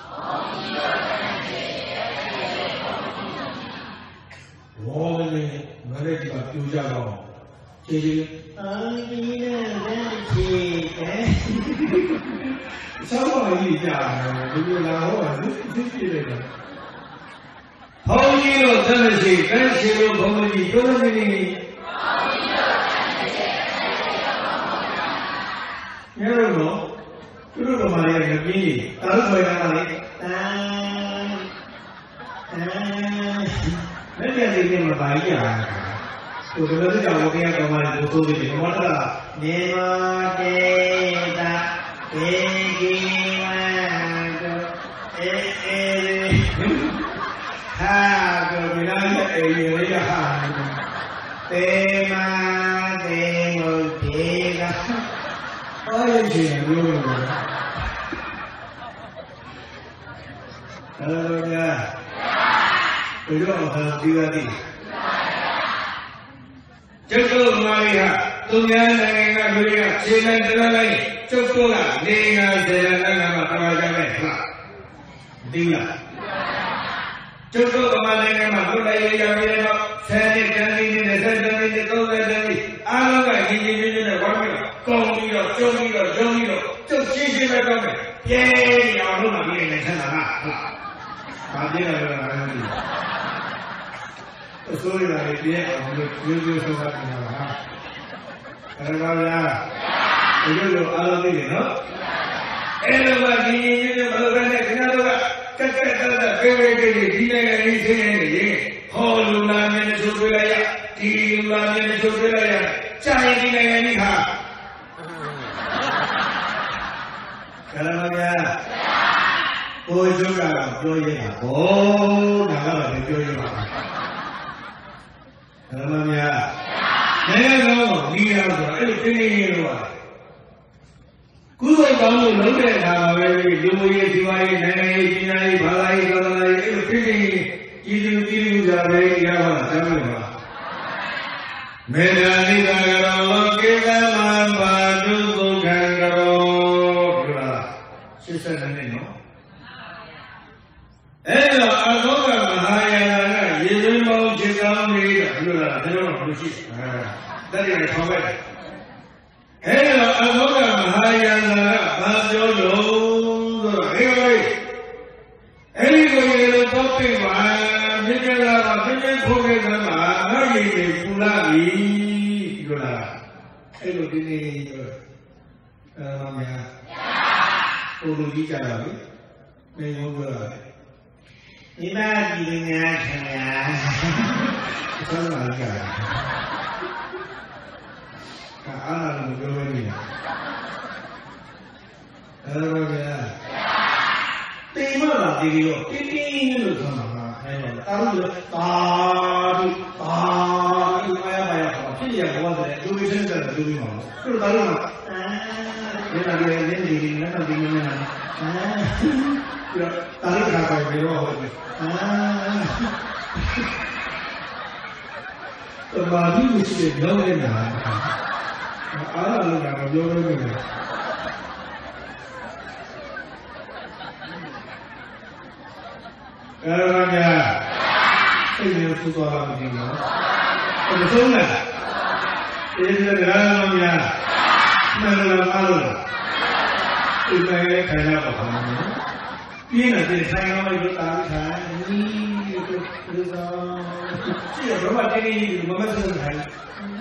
Speaker 2: ဘောလည်းမရတဲ့ကပြူကြတော့ခြေကြီးအာဒီနဲ့လက်ချီတဲ့ဆောင်းပါကြီးကြာတယ်ဒီလိုလာဟောတာသိသိတယ်ကဘုန်းကြီးတို့သက်မရှိတန်းရှိလို့ဘုန်းကြီးတို့လည်းနေနေညတော့သူတို့ကမှလည်းမပြင်းတာတို့ဆိုရတာလေတန်းတန်းလက်ကျန်နေမှာပါကြီးရဟိုဒီလိုကြောင့်ဘုရားကောင်းပါလို့ဆိုပြီးဘောတာနေမတေတာေကိဝံတောအေအေဟာကိုဒီလားအေအေရဟာတေမာတေမုတေကဟောရခြင်းလို့ဟောရဘယ်တော့မှဒီပါတိကျုပ်တို့မာရီဟာသူများနိုင်ငံကလူတွေကခြေလိုက်တရားလိုက်ကျုပ်တို့ကနေငါစေရနိုင်ငံမှာတော်ကြမယ်ဟုတ်လားဒီလားကျုပ်တို့ဗမာနိုင်ငံမှာဘုရားရေးရပြီးတော့ဆယ်နှစ်တန်းပြီးနဲ့ဆက်တန်းပြီးနဲ့သုံးသက်တန်းပြီးအားလုံးကရင်းရင်းရင်းနဲ့ဝါပြီးတော့ကောင်းပြီးတော့ကျုံပြီးတော့ကျုံပြီးတော့ကျုပ်ရှင်းရှင်းပဲကောင်းတယ်ပြဲအောင်လို့မှပြီးနေဆန္ဒလားဟုတ်လားဘာပြလဲလားမသိဘူးအစိုးရကပြဲအောင်လို့ရိုးရိုးဆိုတာကဟာအဲ့ဒါကလားဒီလိုအားလုံးသိတယ်နော်အဲ့လိုမှဒီရင်းရင်းနဲ့မလုပ်ဘဲနဲ့ခင်ဗျားတို့ကကက်ကက်ကက်ပေးပေးပေးဒီနိုင်ငံကြီးသိနေနေဟောလူလာမြင်ချိုးပေးလိုက်ရဒီလူလာမြင်ချိုးပေးလိုက်ရကြာရင်ဒီနိုင်ငံကြီးဟာကလမဗျာကိုကျုပ်ကတော့ပြောရတာဘောဒါကတော့ပြောရပါဘူးကလမဗျာနိုင်ငံတော်ဒီရဆိုအဲ့လိုသိနေနေလို့ကုသိုလ်ကောင်းမှုလုပ်တဲ့အခါမှာပဲလူမှုရေးစီးပွားရေးနိုင်ငံရေးပညာရေးဘာသာရေးသာသနာရေးအဲ့လိုသိနေကြည်သူကြည်သူကြပဲရပါလားတမ်းလို့ပါမေတ္တာနိဗ္ဗာန်ရောကေကမဘာဒုက္ခခံရောဒီလားရှင်းစတဲ့နဲ့နော်အဲ့တော့အသောကမဟာယာနကရေသွင်းပေါင်းခြေကောင်းနေတာဒီလားဒါတော့မရှိဘူးအဲတတိယထောက်ပဲအဲ့တော့အဘောကမဟာယာနကဘာပြောလို့ဆိုတော့ဟေးဟေးအဲ့ဒီကိုရေလို့တော့ပြပါမြစ်ကလာကပြင်းပြင်းခိုးခဲ့သမှာငါရည်တွေပူလာပြီဒီလားအဲ့လိုဒီနေ့ပြောအဲမမယာဘုလူကြီးကြတာလေမင်းဟုတ်ပြောဒီမှာဒီငါခင်ဗျာဆောင်းလာကြတာအာနာလို့ပြောနေတာအဲ့တော့ဗျာတိမ်မလာဒီလိုတင်းတင်းလို့ဆိုတာအဲ့တော့တာလို့တာတို့တာဒီအားရပါရဖြစ်ရဘောတဲ့ဒူရီစင်တဲ့ဒူရီမှာသူတာလို့အာဒီလာလေးနေနေနေတော့ဒီနေနေအာတာလို့ခါပါပြီးတော့ဟုတ်တယ်အာတမာတိမရှိတဲ့ကြောင်းနေတာအားလာလို့ကတော့ပြောလို့မရဘူးအဲ့ဒါကစိတ်နဲ့ထူသွားတာမသိဘူး။ဘယ်ဆုံးလဲ။ဒီလိုကြမ်းလို့များမှန်လို့မလို့ဒီတိုင်းလေးခိုင်ရပါဘာလဲ။ပြင်းတဲ့ဆိုင်အောင်လို့တားထားနီးဒီလိုဆိုကြည့်တော့ဘာတည်းကြီးမမဆုံးထိုင်။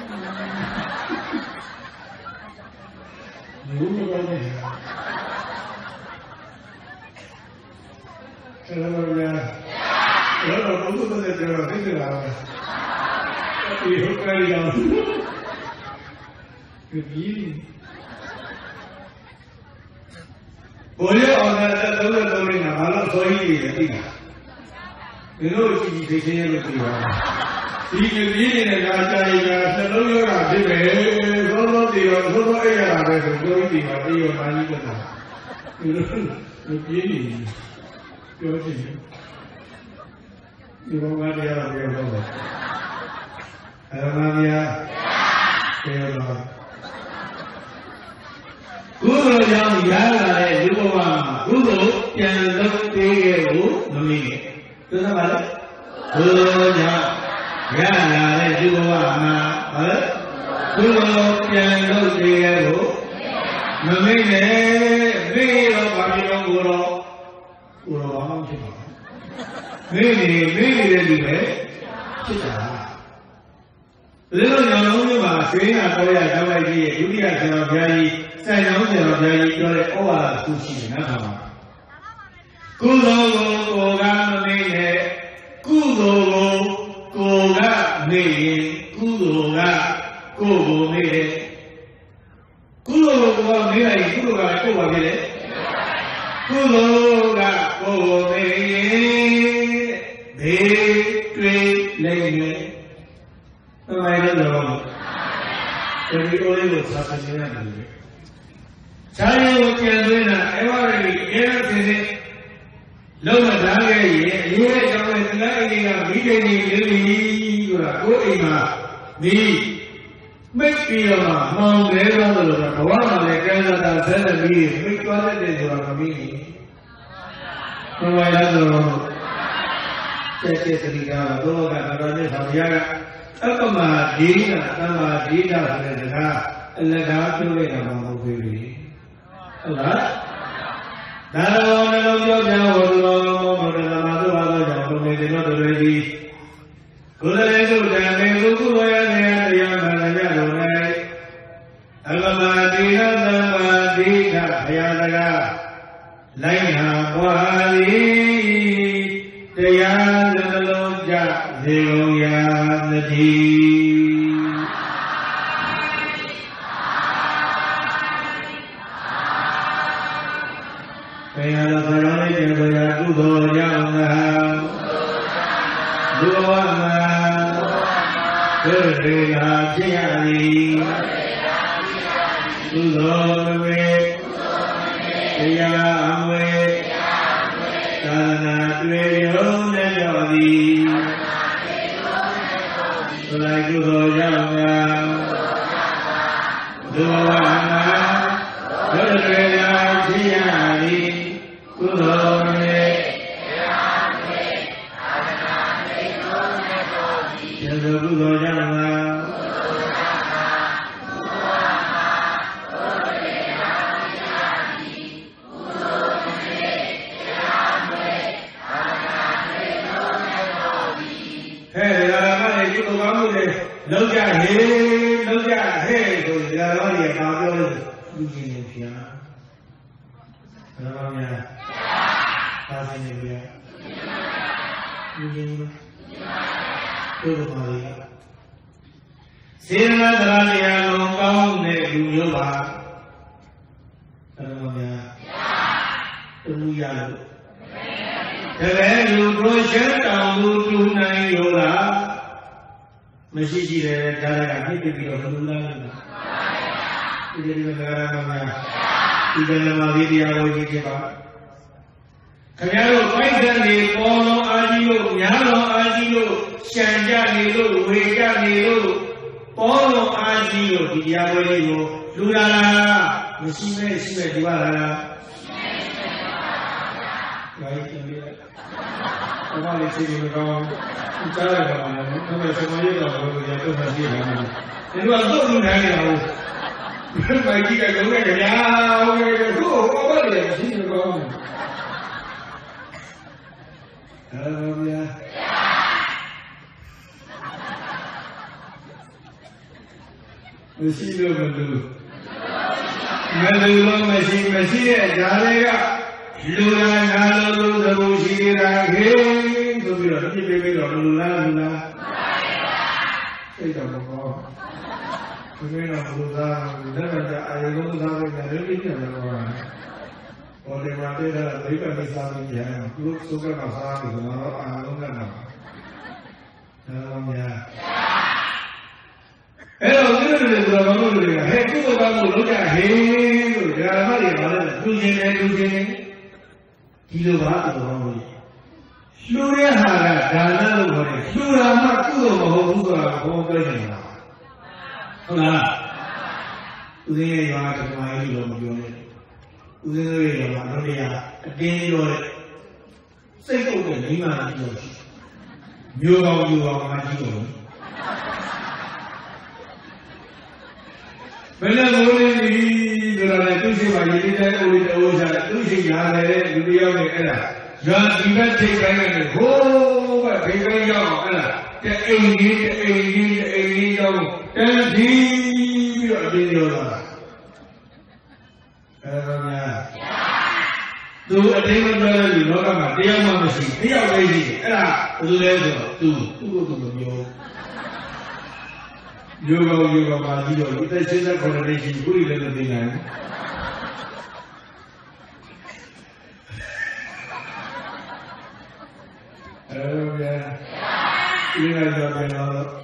Speaker 2: ဘူးမကောင်းဘူး။အဲ့လိုများအဲ့တော့ဘုရားတဲ့ပြောသိကြလားဒီဟုတ်ကဲ့ရောဒီပြီးဘိုးရအောင်တဲ့သုံးတဲ့သုံးလေးကဘာလို့ဆိုရည်ရသိလားဒီလိုကြည့်ကြည့်သိချင်းလို့ပြောတာဒီကပြီးနေတဲ့ကြာကြာကြီးကသလုံးရောတာဖြစ်ပဲသောသောတည်ရောသောသောအိရတာပဲဆိုပြောပြီးပါပြီးရောမာကြီးကတာဒီလိုပြီးနေပြောချင်တယ်ဒီဘောကတရားတော်ပြောတော့အရမမြာပြောတော့ကုသိုလ်ကြောင့်ရလာတဲ့လူဘဝမှာကုသိုလ်ပြန်လုပ်ပေးခဲ့ဖို့မမီးနဲ့ပြောတာပါလေကုသိုလ်ကြောင့်ရလာတဲ့လူဘဝမှာဟုတ်ကုသိုလ်ပြန်လုပ်ပေးခဲ့ဖို့မမီးနဲ့ပြီးတော့ဘာဖြစ်လို့ကိုတော့ကိုတော့ဘာမှဖြစ်ပါမေးနေမေးနေတဲ့လူပဲဖြစ်တာဒီလိုညောင်လုံးမျိုးမှာဆွေးနာတော်ရကျောင်းလိုက်ကြီးရဲ့ဒုတိယဆရာတော်ဘုရားကြီးစိုင်တော်ဆရာတော်ဘုရားကြီးပြောတဲ့ဩဝါဒသူရှိတယ်နော်ခါမှာကုသိုလ်ကိုကိုကမမေးနဲ့ကုသိုလ်ကိုကိုကမေးရင်ကုသိုလ်ကကိုကိုမေးတယ်ကုသိုလ်ကိုကိုကမေးလိုက်ကုသိုလ်ကကိုပါဖြစ်တယ်ကုသိုလ်ကကိုကိုမေးရင်ဘေးတွေ့နိုင်တယ်။ဘယ်လိုလဲတော့ဒီလိုလေးကိုသာသနာ့နေတယ်။ဈာယကိုပြန်သွင်းတာအဲ့ဝရကြီးအဲ့ဒါဖြစ်တဲ့လုံးမသားခဲ့ရင်အရေးအကြောင်းနဲ့တရားအိမ်ကမိတိန်ကြီးလေးကြီးဆိုတာကိုယ်အိမ်မှာဒီမိတ်ပြီးတော့မောင်လဲတော့လို့ဘဝမှာလည်းကဲလာတာဆက်လက်ပြီးမိတ်သွားတဲ့ဆိုတာမပြီးဘူး။ဘယ်လိုလဲတော့တဲ့တဲ့သတိကတော့ကတော့နဲ့ဆောင်ရကအပ္ပမဒိဋ္ဌသမ္မာဒိဋ္ဌဆိုတဲ့စကားအလကားပြောလိုက်တာမဟုတ်ဘူးလေဟုတ်လားဒါတော်နှလုံးပြောပြဟောတော်ဘုရားမှာတို့ပါတော့ကြောင့်ဘုရားရှင်တော်တွေဒီကိုယ်လည်းတို့တန်နေကိုကိုယ်ရတဲ့တရားမှန်ကြတော်နဲ့အပ္ပမဒိဋ္ဌသမ္မာဒိဋ္ဌဘုရားစကားလိုက်နာပွားသည်တရားနှလုံးကြစေကုန်ရာသတည်းဘယ်ဟာလဲဘယ်လိုလဲကျေဘုရားကုသိုလ်ကြောင့်သာဘုရားမှာဒုရေဟာဖြစ်ရသည်ကုသိုလ်ဝေတရားအမွေသာသနာတွေ့ရုံနဲ့တော်သည်ဘုရားကုသိုလ်ကြောင့်သာဘုရားမှာဒုရေဟာဖြစ်ရသည်ကုသိုလ်ဝေတရားအမွေသာသနာတွေ့ရုံနဲ့တော်သည်ကုသိုလ်ကြောင့်သာလောက်ကြဟေးလောက်ကြဟဲ့ဆိုကြတော့ဒီဘာပြောလို့လူကြီးနေဖျားဘယ်လိုများသာသနေပြလူကြီးဘုရားပါလေစေနာတရားတရားလုံးကောင်းတဲ့လူမျိုးပါဘယ်လိုများတူရလို့တကယ်လူကိုရှင်းတောင်လူတူနိုင်ရောလားမရှိရှိတယ်ဒါလည်းပြည့်ပြည့်ပြီးတော့ဘယ်လိုလဲဒီဒီကရာမမဒီကနေ့မှာဒီတရားဝေကြီးဖြစ်ပါခင်ဗျားတို့ပိုက်ဆံတွေပေါ်လုံးအားကြီးလို့ညာလုံးအားကြီးလို့ရှံကြနေလို့ဝေကြနေလို့ Paul Aji, the Yahweh, Lula, Missime, Sime, Duala. Right in there. I'm only sitting around. I'm tired of it. I'm going to say, you know, we have to have it. And I'm looking at it. My kid, I go, yeah, we're going to go. See you going. Hallelujah. We see you do. Malu, Messi, Messi, Jalega, Luna, Nalu, the Bushi, Ragin, to be a baby of Luna, Luna. Say, don't go. We may not lose out. I lose out in the religion of the world. Or they were there, they were missing here. Look, so good of our tomorrow, I don't know. Hallelujah. Hello, little hey, people about to look at him. They are not even losing and losing. He looked at the wrong way. Shuria had a Dana over it. Shuria, not two of the whole home version. Hola. Today you are to my unit. Today you are a day or say, okay, you are you are you are my hero. When I go in the Ranakushi, I did that with the Osa, Lucy Yale, Ludia, John, even take a whole paper young, the eighty, eighty, eighty, ten feet of the Do a demon brother, you know, I'm a dear mamma, they are waiting, and do that, do, do, do, do. You go, you go, my dear. If I say that for a nation, who is the thing? Oh, yeah. You know, I know.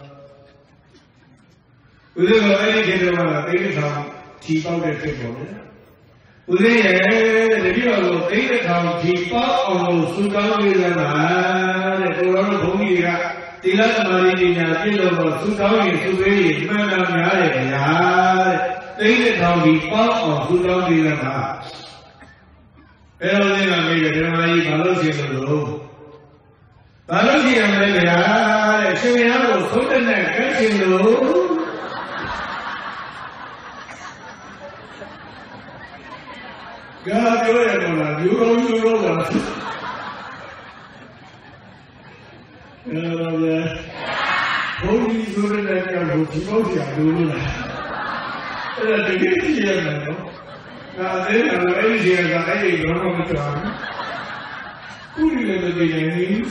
Speaker 2: We don't know anything about it. They come, keep out their people. We don't know, they come, keep out on the Sudan with the man, the Quran, Tila Marina, Tilo, Sudan, Sudan, Madame Yare, they come, keep out on Sudan with the man. Everything I made it, and I eat Balosi in the room. Balosi and Yare, she has a foot and a in the room. God, you are you know, you know that. Holy Spirit, I can go to Motia, do that. And I think it's here now. Now, then I'm very here that I don't know the time. Who do you know the name?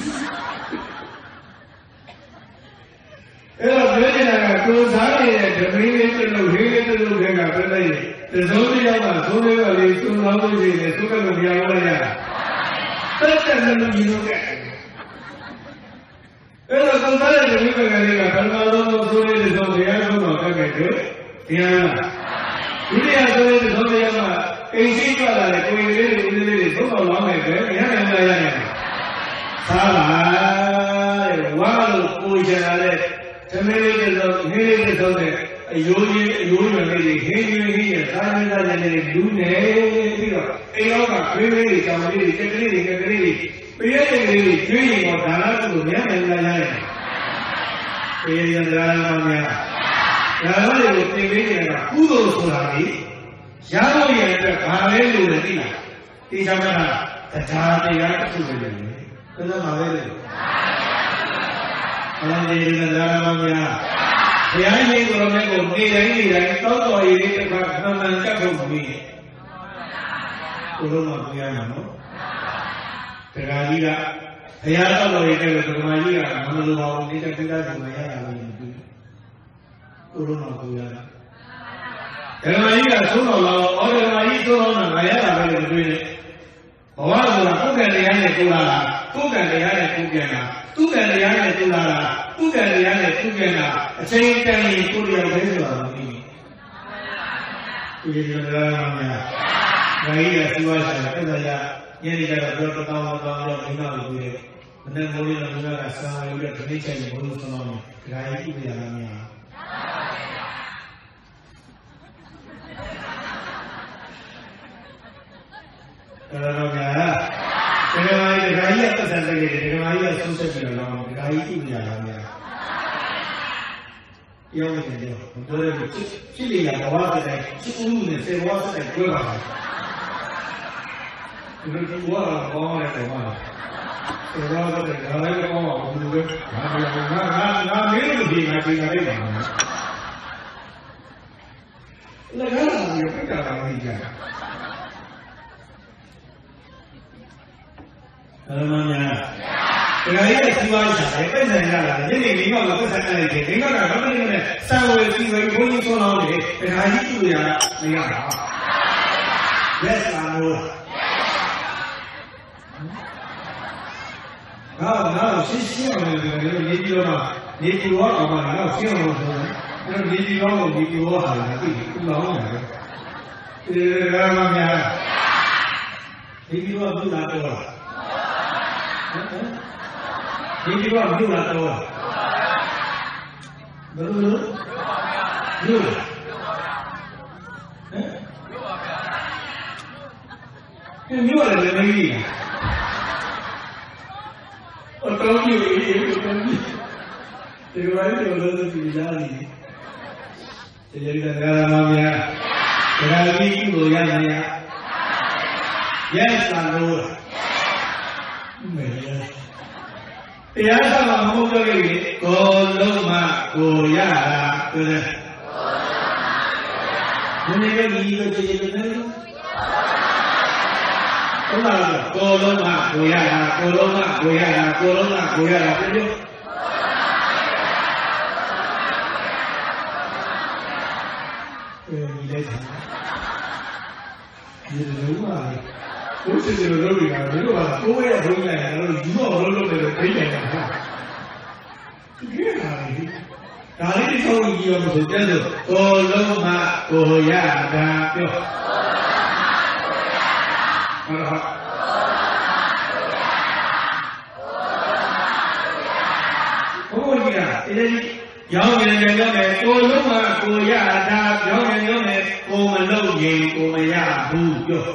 Speaker 2: And I'm very like, go sorry, and the main to know, here to know, here after that. The Zombie Yama, Zombie Valley, two novels in the Suka of Yamaya. Such a little you look at it. Well, sometimes the people are going to come to the Zombie Yama, come at it. Yama. Really, I told the Zombie Yama, eighteen dollars, we really, really, so long ago, Yama. Sala, wow, Puja, Tamil, Hilly, Zombie. You you really hate me, Simon, and you need a yoga, really, come really, get really, get really. We are really doing what I do, yeah, and the line. We are the Ramaya. Ramaya would be making a Kudo Sulari, Yahweh and the Hallelujah. These are the Tati Yaki. Because I'm available. And the Ramaya. The idea of a day, I thought I did about no man of me. Corona Piano. The Galia, the other way to Maria, another one, the Capita, Maya. Corona Piano. The Maria, so long, all the Maria, Maya, I will do it. Or I will cook at the Anna, cook at the Anna Kugana, cook at the Anna Tula. Who can the other together? A same time you put your face on me. We did the Ramaya. Maria, Suasha, Pedaya, Yenica, Dr. Town of Lina, and then Molina, Summer, you get to nature and Bolusonomi. Rai, Ramaya. တော့ဗျာဒီကမာကြီးဒီကကြီးကပတ်စံတက်ခဲ့တယ်ဒီကမာကြီးကဆုံးဆက်ပြီးတော့ဒီကကြီးကြည့်နေရတာဗျာရောက်နေတယ်တော့တော်တော်ချစ်လေရဘဝတဲ့ချစ်ဦးနဲ့စေဘဝတဲ့ကျွဲပါလားဒီလိုကဘောကောင်းတယ်ပေါ့စေဘဝတဲ့ဒါလည်းကောင်းအောင်ဘယ်လိုလဲငါငါငါငါမင်းတို့ဒီငါပြင်နေလိုက်ပါမယ်လည်းကားလာပြီးပြတာလာပြီးကြာအဲ့လိုမှများဒါကြီးကစီးပွားရေးဆိုင်ပဲပတ်စံရလာတယ်ဒီနေ့မိမကပတ်စံလိုက်တယ်မိမကတော့ဘာလို့လဲနဲ့စံဝယ်စီဝယ်ဘုန်းကြီးဆုံးတော့တယ်ဒါကြီးသူ့ရမရတာလက်စာလို့ငါငါရှင်းရှင်းအောင်လည်းနေပြီးတော့နေပြီးတော့အောင်ပါတော့ရှင်းအောင်ဆိုတော့အဲ့ဒီဒီတော့ဒီပြီးတော့ဟာလည်းဒီကူလောင်းတယ်ဒီကမှများဒီပြီးတော့သူ့လာတော့ဒီဒီကဘုရားတော်ဘယ်လိုလဲဘုရားဟမ်ဘုရားလည်းမင်းကြီးအတော်ကြီးဒီလိုဒီလိုလိုဒီလာနေဒီလိုကရာမမြာဒါကြီးကိုရနေရရဲ့စံလို့မေရတရားစာမှာမဟုတ်ကြလေကိုလုံးမကိုရတာဆိုတဲ့ဘယ်နဲ့ဒီလိုကြည့်နေလဲဟုတ်လားကိုလုံးမကိုရတာကိုလုံးမကိုရတာကိုလုံးမကိုရတာပြည့်အဲဒီလိုက်တာဒီလိုပါဘုရားရှင်တို့လုပ်နေတာဘယ်လိုပါကိုယ်ရဲ့ဘုန်းကြီးလည်းတို့ဒီတော့လုံးလုံးတယ်လို့သိနေတာဟာဒီကနေ့ဒါလေးတစ်ခေါက်ကြီးရောမဆိုတဲ့ဆိုကိုလုံးမကိုရတာပြောဟုတ်လားဘုရားကြီးအဲဒီရောင်းနေတယ်ကြောင့်ကိုလုံးမကိုရတာပြောင်းနေရောမယ်ကိုမလုပ်ရင်ကိုမရဘူးပြော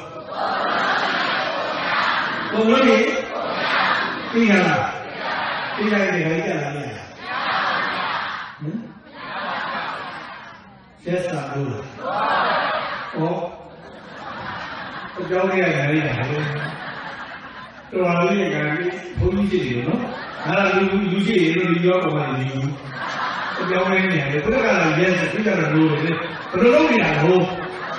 Speaker 2: ဘုရားကြီးသိရလားသိရတယ်ခါကြလားဟမ်ဆက်စာလို့ဟောအကြောင်းရရတယ်လေတော်တော်လေးကဘုန်းကြီးကြီးနော်အဲ့ဒါလူလူကြီးတွေလို့ပြောပေါ်မှာနေဘူးအကြောင်းရင်းနေတယ်ဘုရားကလည်းရဲပြကြတော့လို့လေဘယ်လိုလုပ်နေတာဟို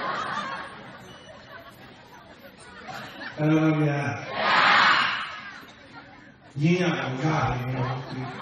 Speaker 2: အဲ့လိုများရင်းရအောင်ရတယ်နော်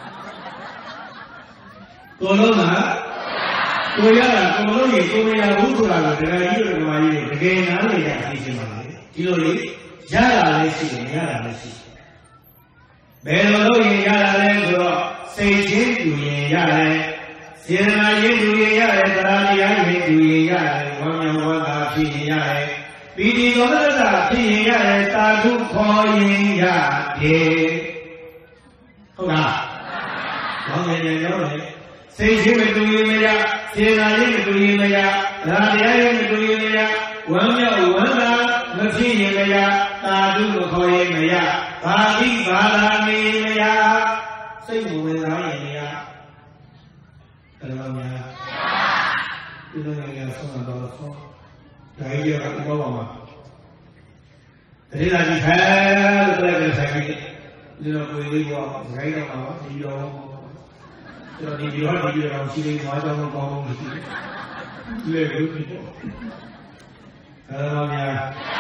Speaker 2: ကိုလုံးကကိုရတာကိုလုံးကြီးကိုမရဘူးဆိုတာကတရားကြီးတို့ဓမ္မကြီးတွေတကယ်နားလည်ရသိချင်ပါလေဒီလိုလေရတာလည်းရှိတယ်မရတာလည်းရှိတယ်ဘယ်လိုလုပ်ရင်ရတာလဲဆိုတော့စိတ်ချင်းတူရင်ရတယ်စေတနာရင်းတူရင်ရတယ်တရားတရားရင်းတူရင်ရတယ်ဝမ်းမြောက်ဝမ်းသာဖြစ်ရင်ရတယ်ပီတိသောတ္တဖြစ်ရင်ရတယ်သာဓုခေါ်ရင်ရတယ်ဟုတ်လား။ဘောင်းငယ်ငယ်ရောလေစိတ်ရှိမတူရင်မရစေနာရင်မတူရင်မရဒါတရားရင်မတူရင်မရဝမ်းမြောက်ဝမ်းသာမဖြစ်ရင်မရသာဓုမခေါ်ရင်မရဘာတိဘာသာနေမရစိတ်ဝင်စားရင်မရအဲ့လိုများဒီလိုငယ်ဆုံးတော့ဆုံးဒါကြီးကဘောပါမှာတတိယကြီးခဲလို့ပြောတဲ့ဆိုင်ကြီးဒီလိုကိုယ်လေးကဂိုင်းတော့မှာဒီတော့ကျွန်တော်ဒီဒီတော့ဒီတော့ရှိနေမှာတော့ကောင်းကောင်းမရှိဘူးလေလို့ပြောအဲ့တော့များ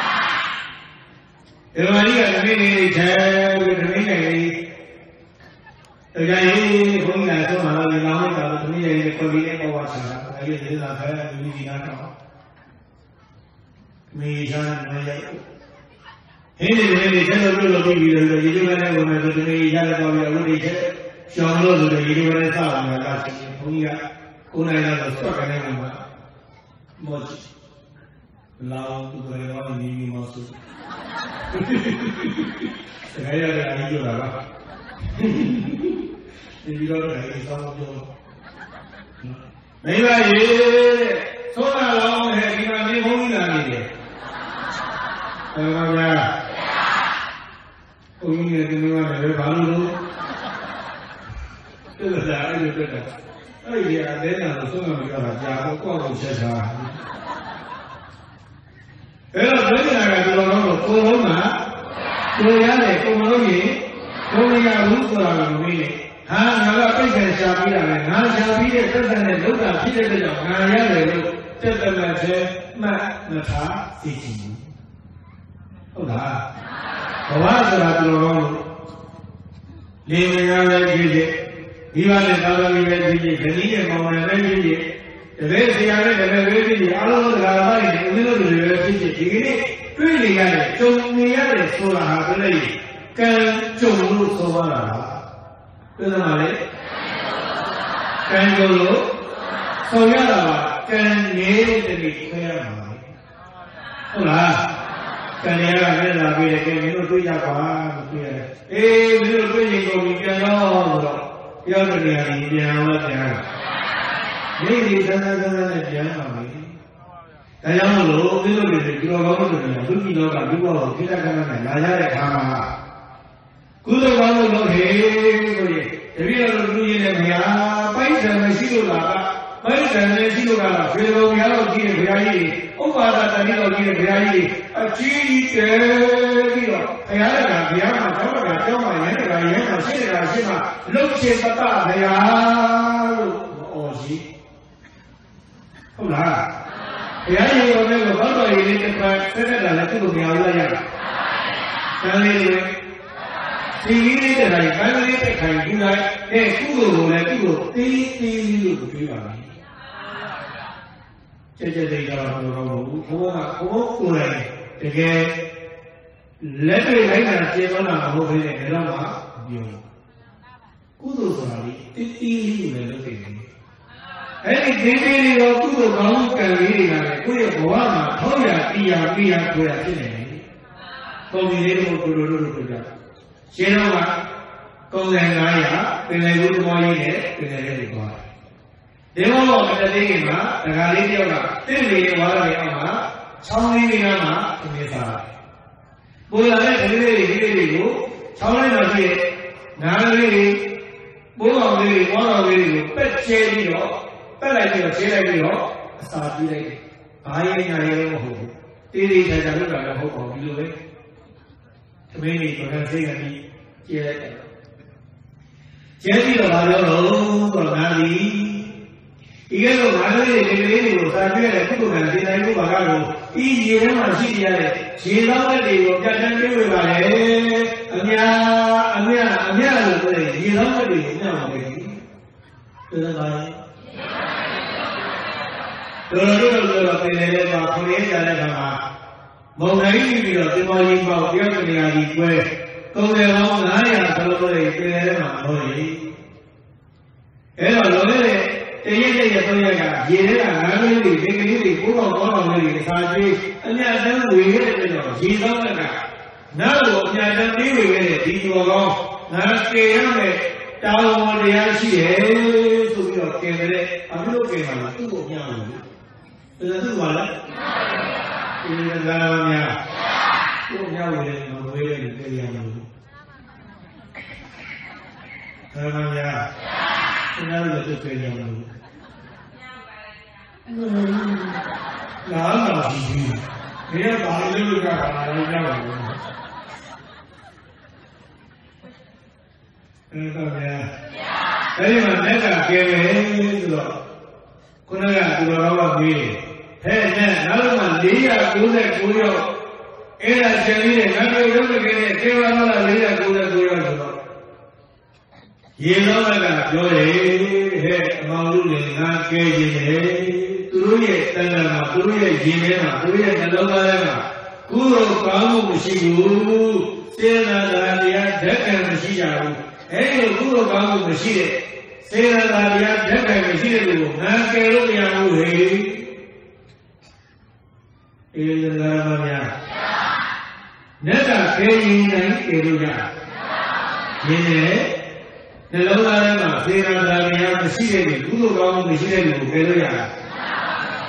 Speaker 2: ဒီလိုကြီးကတမင်းလေးထဲပြီးတမင်းလေးတရားရေးဘုန်းကြီးကဆုံးမှာလည်းလောင်းလိုက်တာတမင်းလေးကိုယ်လေးပေါ်ပါချင်တာအဲ့ဒီလေးလာခဲဒီဒီနာတော့မေချာနေရဟင်းဒီလေးတွေဆက်လို့လို့ပြီးပြီးတော့ဒီလိုနဲ့ဝင်မယ်ဆိုတနေ့ရရတော့ပြီးအခုဒီချက်ရှောင်းလို့ဆိုတော့ဒီလိုနဲ့စောင့်နေတာကဘုန်းကြီးကကိုယ်နိုင်တော့ဆွတ်ကနေမှာမောချလောင်းသူတွေရောနေနေမောဆိုတကယ်ရတယ်အကြီးပြောတာပါဒီလိုတော့ဒီစောင်းပြောမိဘရေသုံးလာတော့ဟဲ့ဒီမှာနေဘုန်းကြီးလာနေတယ်ပါဗျာဘုန်းကြီးတွေဒီလိုကလည်းဘာလို့လို့အဲ့ဒါအဲ့ဒီတက်တာအဲ့ဒီအသေးနာလို့ဆုံးမပြောတာကြာတော့ကောက်လို့ချက်တာအဲ့တော့ဒုက္ခနာကဒီလိုတော့ကိုယ်လုံးမှာကိုယ်ရတယ်ကိုယ်မလို့ရင်ကိုယ်ရဘူးဆိုတာကိုမင်းဟာငါကပိတ်ခံရှာပြီးတာလေငါရှာပြီးတဲ့သက်သက်နဲ့လောက်တာဖြစ်တဲ့ကြောင့်ငါရတယ်လို့တက်တက်မဲ့သေးမှတ်မထားသိချင်ဘူးဟုတ်လားဘဝဆိုတာဒီလိုတော့လေမရလည်းဖြစ်ဖြစ်ဒီပါနဲ့သာသမီပဲဖြစ်ဖြစ်ခဏကြီးနဲ့မောင်မယ်ပဲဖြစ်ဖြစ်တပည့်ဆရာနဲ့တပည့်ပဲဖြစ်ဖြစ်အားလုံးတရားတော်တွေဦးဇင်းတို့တွေပဲဖြစ်ဖြစ်ဒီကနေ့တွေ့နေရတယ်ကြုံနေရတယ်ဆိုတာဟာတည်းကံကြုံလို့ဆိုပါလားပြဿနာလေကံကြုံလို့ဆိုရတာပါကံနေတဲ့တည်းခွဲရမှာဟုတ်လားကံရကလည်းလာပြီးတယ်ကဲမင်းတို့တွေ့ကြပါလို့တွေ့ရတယ်အေးမင်းတို့တွေ့ရင်ကိုပြီးပြန်တော့ဆိုတော့ပြောတဲ့နေရာကြီးပြန်တော့ပြန်လာနေဒီသန်းသန်းသန်းနဲ့ပြန်ပါမယ်ဒါကြောင့်မလို့မင်းတို့တွေဒီလိုကောင်းလို့ပြန်ဒုတိယလောကဒုဘောကိုခိတ္တကမနဲ့လာရတဲ့အခါမှာကုသိုလ်ကောင်းလို့လုပ်ဟေးဆိုရင်တပည့်တော်တို့လူရင်းနဲ့ဗျာပိုက်ဆံမရှိလို့လားပိုက်ဆံမရှိလို့လားဖေဘုံဘုရားတော်ကြီးရဲ့ဘုရားကြီးဥပ္ပါဒတတိတော်ကြီးရဲ့ဘုရားကြီးအကြီးကျယ်ပြီးတော့ဘုရားကဘုရားမှာကျောင်းကကျောင်းမှာရဟန်းကရဟန်းမှာရှိနေတာရှိမှလုတ်ချင်ပတ္တဘုရားလို့အော်ရှိဟုတ်လားဘုရားရှင်တော်လည်းဘောတော်ရည်လေးတစ်ခါဆက်တက်တာလည်းသူ့ကိုမရဘူးလားရတာတန်လေးတွေဒီလေးလေးတဲ့တိုင်းကံလေးတစ်ခိုင်ဒီတိုင်းအဲကုသိုလ်ကိုလည်းသူ့ကိုတေးသေးလေးလို့ပြောပါမယ်ကြက်ကြက်လေးတော့ဘုရားကဘုရားကဘုရားကိုယ်တိုင်တကယ်လက်တွေ့လိုက်တာကျေမနာမဟုတ်ဘဲနဲ့ဒါတော့မှပြောကုသိုလ်ဆိုတာလေတေးသေးလေးပဲလုပ်နေတယ်အဲ့ဒီဒေသေးလေးကိုကုသိုလ်ကောင်းကံလေးတွေကလည်းကိုယ့်ရဲ့ဘဝမှာထောက်ရတရားပြရကိုရဖြစ်နေတယ်။ပုံစံလေးတို့ကိုတို့တို့တို့ကြ။ရှင်းတော့ကကုံစံငါးရာပင်လယ်ကိုသဘောကြီးနဲ့ပင်လယ်လေးတွေသွားတယ်။ဒီဘောတော့တစ်သိန်းမှာဒကာလေးတယောက်ကတင့်လေးဝါရလေးအောက်မှာချောင်းလေးတွေကမှအမြဲစားတယ်။ပေါ်လာတဲ့ကလေးလေးတွေလေးတွေကိုချောင်းလေးမှာရှိတဲ့ငါးလေးတွေပိုးကောင်လေးတွေဝါကောင်လေးတွေကိုပက်ချဲပြီးတော့ပက်လိုက်ပြီးတော့ခြေလိုက်ပြီးတော့အစာပြေးလိုက်တယ်။ဘာရဲ့ညာရဲ့မဟုတ်ဘူး။တေးသေးချာချာလုပ်တာလည်းဟုတ်ပါဘူးဒီလိုပဲ။သမီးလေးကလည်းစိတ်ကနေကျဲလိုက်တယ်။ကျဲပြီးတော့ဘာပြောတော့တော့ငါဒီဒီကဲတော့ငါလေးတွေဒီလေးတွေကိုစာပြည့်တဲ့ကုသိုလ်ကံဒီတိုင်းကိုဘာကတော့ဤရေထဲမှာရှိရတဲ့ရေသောက်တဲ့တွေကိုကြံ့ကြံ့ပြေးဝင်ပါလေ။အများအများအများလို့ပြောရင်ရေသောက်တဲ့တွေကိုညှောင်းပါလေ။ပြောတာပါတော်တော်တော်တော်ပြင်နေတဲ့မှာခရီးကြတဲ့ခါမှာမုံတိုင်းပြီးတော့ဒီမော်ကြီးပေါ့ပြောတဲ့နေရာကြီးကွဲကုံတယ်ပေါင်းငါးရာသလိုတွေပြင်နေတဲ့မှာဟောရီအဲ့တော့လောတဲ့တရက်တရက်သုံးရက်ကရေထဲကငါးလေးတွေဒီကလေးတွေကိုပေါင်းပေါင်းလေးတွေစာပြေးအမြတ်တမ်းဝေခဲ့တဲ့တော့ရေသောက်ကနောက်တော့အမြတ်တမ်းပြေးဝေခဲ့တဲ့ဒီတော်ကောင်းငါကေရမယ်တောင်းဝန်တရားရှိတယ်ဆိုပြီးတော့ကျင်တယ်အခုလို့ကျင်ပါလားသူ့ကိုညှောင်းလို့ဘယ်သူပါလဲဒီကံများသူ့ညှောင်းတယ်မဝေးတယ်ပြေးရမှာလို့ကံများသူများလည်းသူ့ပြေးရမှာလို့လာလာပြီဒီကဘာလို့လုပ်ကြတာလဲကြောက်တယ်အဲ့တော့ဗျာအဲ့ဒီမှာလက်ကကဲမယ်ဆိုတော့ခုနကသူတော်ကောင်းကမေးတယ်ဟဲ့နဲ့နောက်မှ၄၉၉ယောက်အဲ့ဒါကျန်နေတဲ့ငါတို့ရုပ်ကလေးကေဝါလာ၄၉၉ယောက်ဆိုတော့ရေလောကကပြောတယ်ဟဲ့အမောင်လူတွေငါကဲခြင်းတယ်သူတို့ရဲ့တဏ္ဍာမှာသူတို့ရဲ့ရင်ထဲမှာသူတို့ရဲ့နှလုံးသားထဲမှာကုသိုလ်ကောင်းမှုမရှိဘူးစေနာတရားဓာတ်ကံမရှိကြဘူးအဲ့ဒီကုသိုလ်ကောင်းမှုမရှိတဲ့စေနာတရားဓာတ်ကံမရှိတဲ့လူကိုငါကယ်လို့မရဘူးဟေ့အေးသံဃာမများနတ်ကကယ်ရင်တိုင်းကယ်လို့ရတယ်။ယင်းနဲ့နှလုံးသားထဲမှာစေနာတရားမရှိတဲ့လူကုသိုလ်ကောင်းမှုမရှိတဲ့လူကိုကယ်လို့ရတယ်။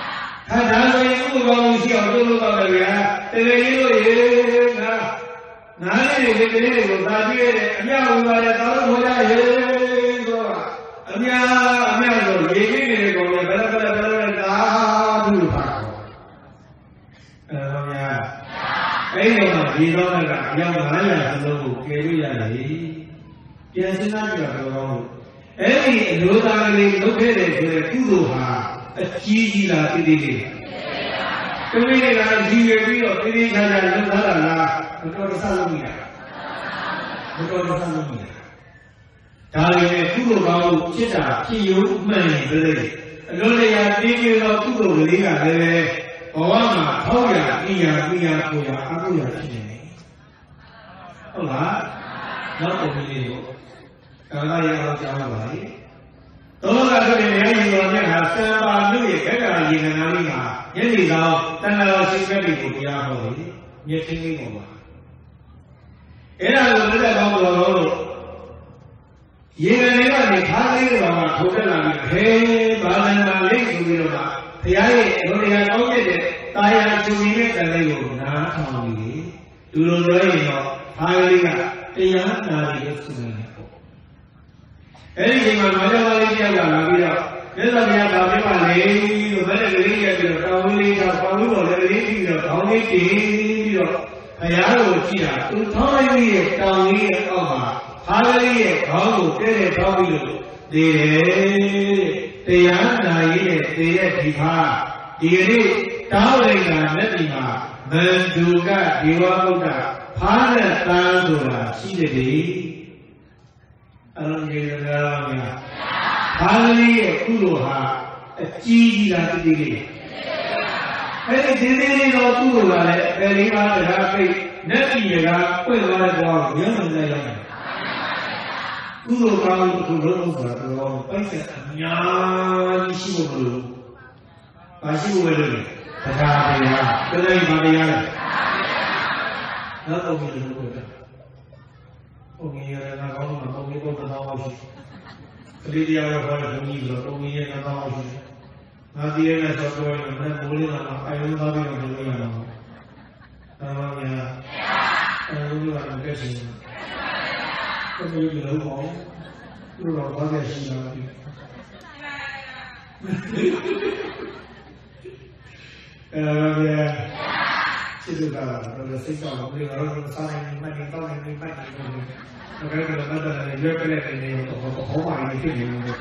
Speaker 2: ဟာဒါဆိုရင်ဥပကောင်းရှိအောင်လုပ်လို့တော့တယ်ဗျာတကယ်ကြီးလို့ရေငါငါလေးတွေကလေးတွေကိုသာကြည့်ရတယ်အမြဝင်ပါတယ်သာလို့ခေါ်ကြရေဆိုတော့အမြအမြဆိုရေကြီးနေတဲ့ကောင်တွေဘယ်လိုဘယ်လိုဘယ်လိုသာဘူးပါအဲတော့ဗျာအဲ့ဒီတော့ဒီတော့ကအယောက်၅ရာစလုံးကိုကယ်လို့ရတယ်ပြန်စဉ်းစားကြည့်တော့ကောင်းလို့အဲ့ဒီအလိုသားလေးလုပ်ခဲ့တဲ့ဆိုတဲ့ကုသိုလ်ဟာအကြီးကြီးလားတိတိလေးတမီးတွေကကြီးရပြီးတော့တိတိကျကျလုပ်ထားတာလားမတော်တဆလုပ်မိတာမတော်တဆလုပ်မိတာဒါလည်းကုသိုလ်ကောင်းမှုဖြစ်တာဖြစ်ရုံမှန်ရင်ပြည့်အလိုတရားတင်းကျတော့ကုသိုလ်ကလေးကလည်းဘဝမှာထောက်ရအိယာပိယာကိုရအကုရဖြစ်နေတယ်ဟုတ်လားနောက်ပုံလေးကိုကာလရအောင်ကြားပါလေသောတာဆိုတဲ့ဉာဏ်ကြီးတော်မြတ်ဟာစံပါလို့ရဲ့ခက်ကရာရေနာလေးမှာညနေဆောင်တဏှာတော်စိတ်ကလေးကိုတရားဟောတယ်မြတ်ချင်းလေးပေါ်မှာအဲ့ဒါကိုလက်ကောင်းတော်လို့ရေနာလေးကနေခါးလေးတော်မှာထိုးတက်လာပြီးဟဲဘာလန်ပါလေးဆိုပြီးတော့မှဘုရားရဲ့အလိုတရားကောင်းတဲ့တာယာချူနေတဲ့ကလေးကိုနားထောင်ပြီးလူလိုပြောရင်တော့ခါးလေးကတရားနာပြီးလို့ဆိုနေတယ်အဲ့ဒီချိန်မှာမာကြောင့်လေးတယောက်ကလာပြီးတော့မြတ်စွာဘုရားဗာပြပါလေလို့ဘယ်နဲ့ကလေးရက်ပြီးတော့တောင်းလေးကပေါင်းလို့လည်းလေးပြီးတော့ခေါင်းလေးတင်ပြီးတော့ဘုရားကိုကြည့်တာသူထောင်းလိုက်ပြီးတောင်းလေးရဲ့အောက်မှာခါးလေးရဲ့ခေါင်းကိုတဲတဲထောင်းပြီးလို့ဒီတယ်တရားနာရေးနဲ့သေတဲ့ဒီဖာဒီကနေ့တောင်းလိုက်တာလက်ဒီမှာမန္တုကဒေဝဗုဒ္ဓဖားတဲ့တန်းဆိုတာရှိတယ်လေအလုံးကြီးရတာများဘာလေးရဲ့ကုသိုလ်ဟာအကြီးကြီးလားတည်တည်လေးအဲ့ဒီဒီသေးလေးတော့ကုသိုလ်ကလည်းအပယ်လေးပါးတရားပိတ်နတ်ပြည်ကပွင့်သွားတဲ့ဘဝကိုရမ်းမှန်းလိုက်ရတယ်ကုသိုလ်ကောင်းတစ်ခုလုံးဆိုတာတော့ပိုက်ဆက်အများကြီးရှိဖို့မလိုဘူးဘာရှိဖို့လဲလို့တရားတရားတရားဘာတရားလဲနောက်တော့ဘယ်လိုလုပ်လဲဘုံကြီးရတာကောင်းမှာဘုံကြီးကိုတော့အောင်ရှိကလေးတရားတော်ခေါ်တဲ့ဘုံကြီးဆိုတော့ဘုံကြီးရတာကောင်းအောင်ရှိငါဒီရတဲ့ဆောက်တော့ရင်မမိုးလေးတော့အယုံသားပြီးတော့ဘုံကြီးရတော့ဒါမှမဟုတ်အယုံကလည်းကဲရှင်ဘုံကြီးလုံးပေါ့သူတော့ဘာလဲရှိတာဒီအဲဒါစိတ်ကတော့စိတ်ကောင်းလို့တော့စားနေမှနေတော့နေမှနေတော့ဘယ်ကတော့မှတော့လည်းရွက်ကလေးနေတော့ဟောပါနေဖြစ်နေလို့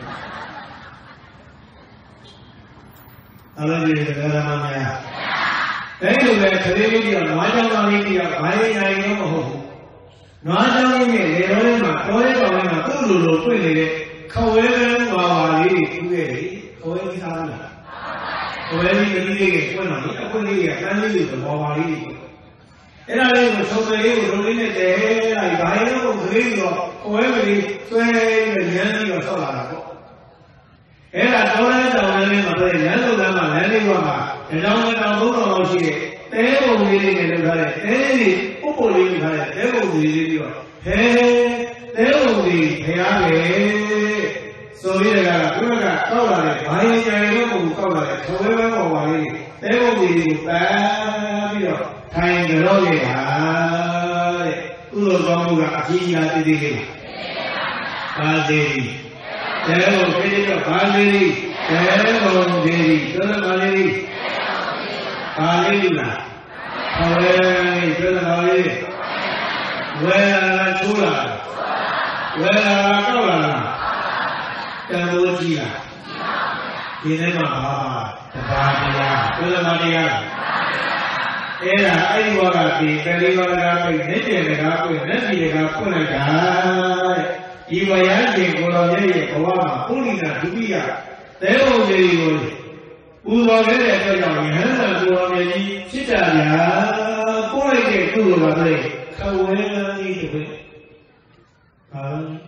Speaker 2: အလုံးကြီးတရားမှများအဲ့လိုပဲခလေးလေးတွေကနွားကြောင်သားလေးတွေကဘာရင်းနိုင်တော့မဟုတ်ဘူးနွားကြောင်လေးနဲ့လေတော်လေးမှာတော်လေးတော်လေးမှာသူ့လိုလိုတွေ့နေတဲ့ခဝဲလန်းဝါဝါလေးတွေကူးခဲ့တယ်ခဝဲကြီးသားလားခဝဲကြီးကလေးတွေကပွင့်လာတယ်အခုလေးကတန်းလေးတွေဝါဝါလေးတွေအဲ့ဒါလေးကိုသုံးလေးကိုလုံးလေးနဲ့တဲလိုက်ဘာရင်တော့ကလေးရောခွဲကလေးဆွဲနဲ့ရမ်းပြီးတော့ဆောက်လာတာပေါ့အဲ့ဒါတောလဲတောင်လေးမှာတွေ့ရမ်းစုံကမ်းမှာလမ်းလေးဘက်မှာတောင်တောင်သုံးတော်လောက်ရှိတဲ့တဲပုံလေးလေးနဲ့လုပ်ထားတဲ့တဲလေးပုပ်ပုပ်လေးလုပ်ထားတဲ့တဲပုံလေးလေးပြီးတော့ဟဲတဲပုံလေးဖျားလေဆိုပြီးတကကဘုရားကတောက်လာတဲ့ဘာရင်ကြိုင်တော့ကိုတောက်လာတဲ့ခွဲဝဲပေါ်ပါလေးတဲပုံလေးကိုပန်းပြီးတော့ထိုင်ကြတော့လေဟာတဲ့ကုသိုလ်ကောင်းမှုကအကြီးကြီးလားတည်တည်လေးပါသေးတယ်တဲဘုံပြည့်တော့ပါသေးတယ်တဲဘုံသေးတယ်ပြောတယ်ပါသေးတယ်ပါလေးလားဟောလေပြောတယ်ပါလေးဝဲလာချိုးလာဝဲလာကောက်လာတန်ဖိုးကြီးလားဒီနေ့မှာပါတရားတရားပြောတယ်ပါတရားအဲ့ဒါအဲ့ဒီဘဝကဒီကလေးဘဝကပြည့်နေတယ်ကပြည့်နေတယ်ကဖွင့်လိုက်တာဒီဝရရှင်ကိုတော်ရဲ့ဘဝမှာပုရိသဒုတိယသဲဘုံကြီးကိုပူဇော်ခဲ့တဲ့အတွက်ကြောင့်ယဟန်သာကိုတော်ရဲ့ကြီးဖြစ်တာဗျာပို့လိုက်တဲ့ကုသိုလ်ပါပဲခဝဲလန်းကြီးတွေဟာ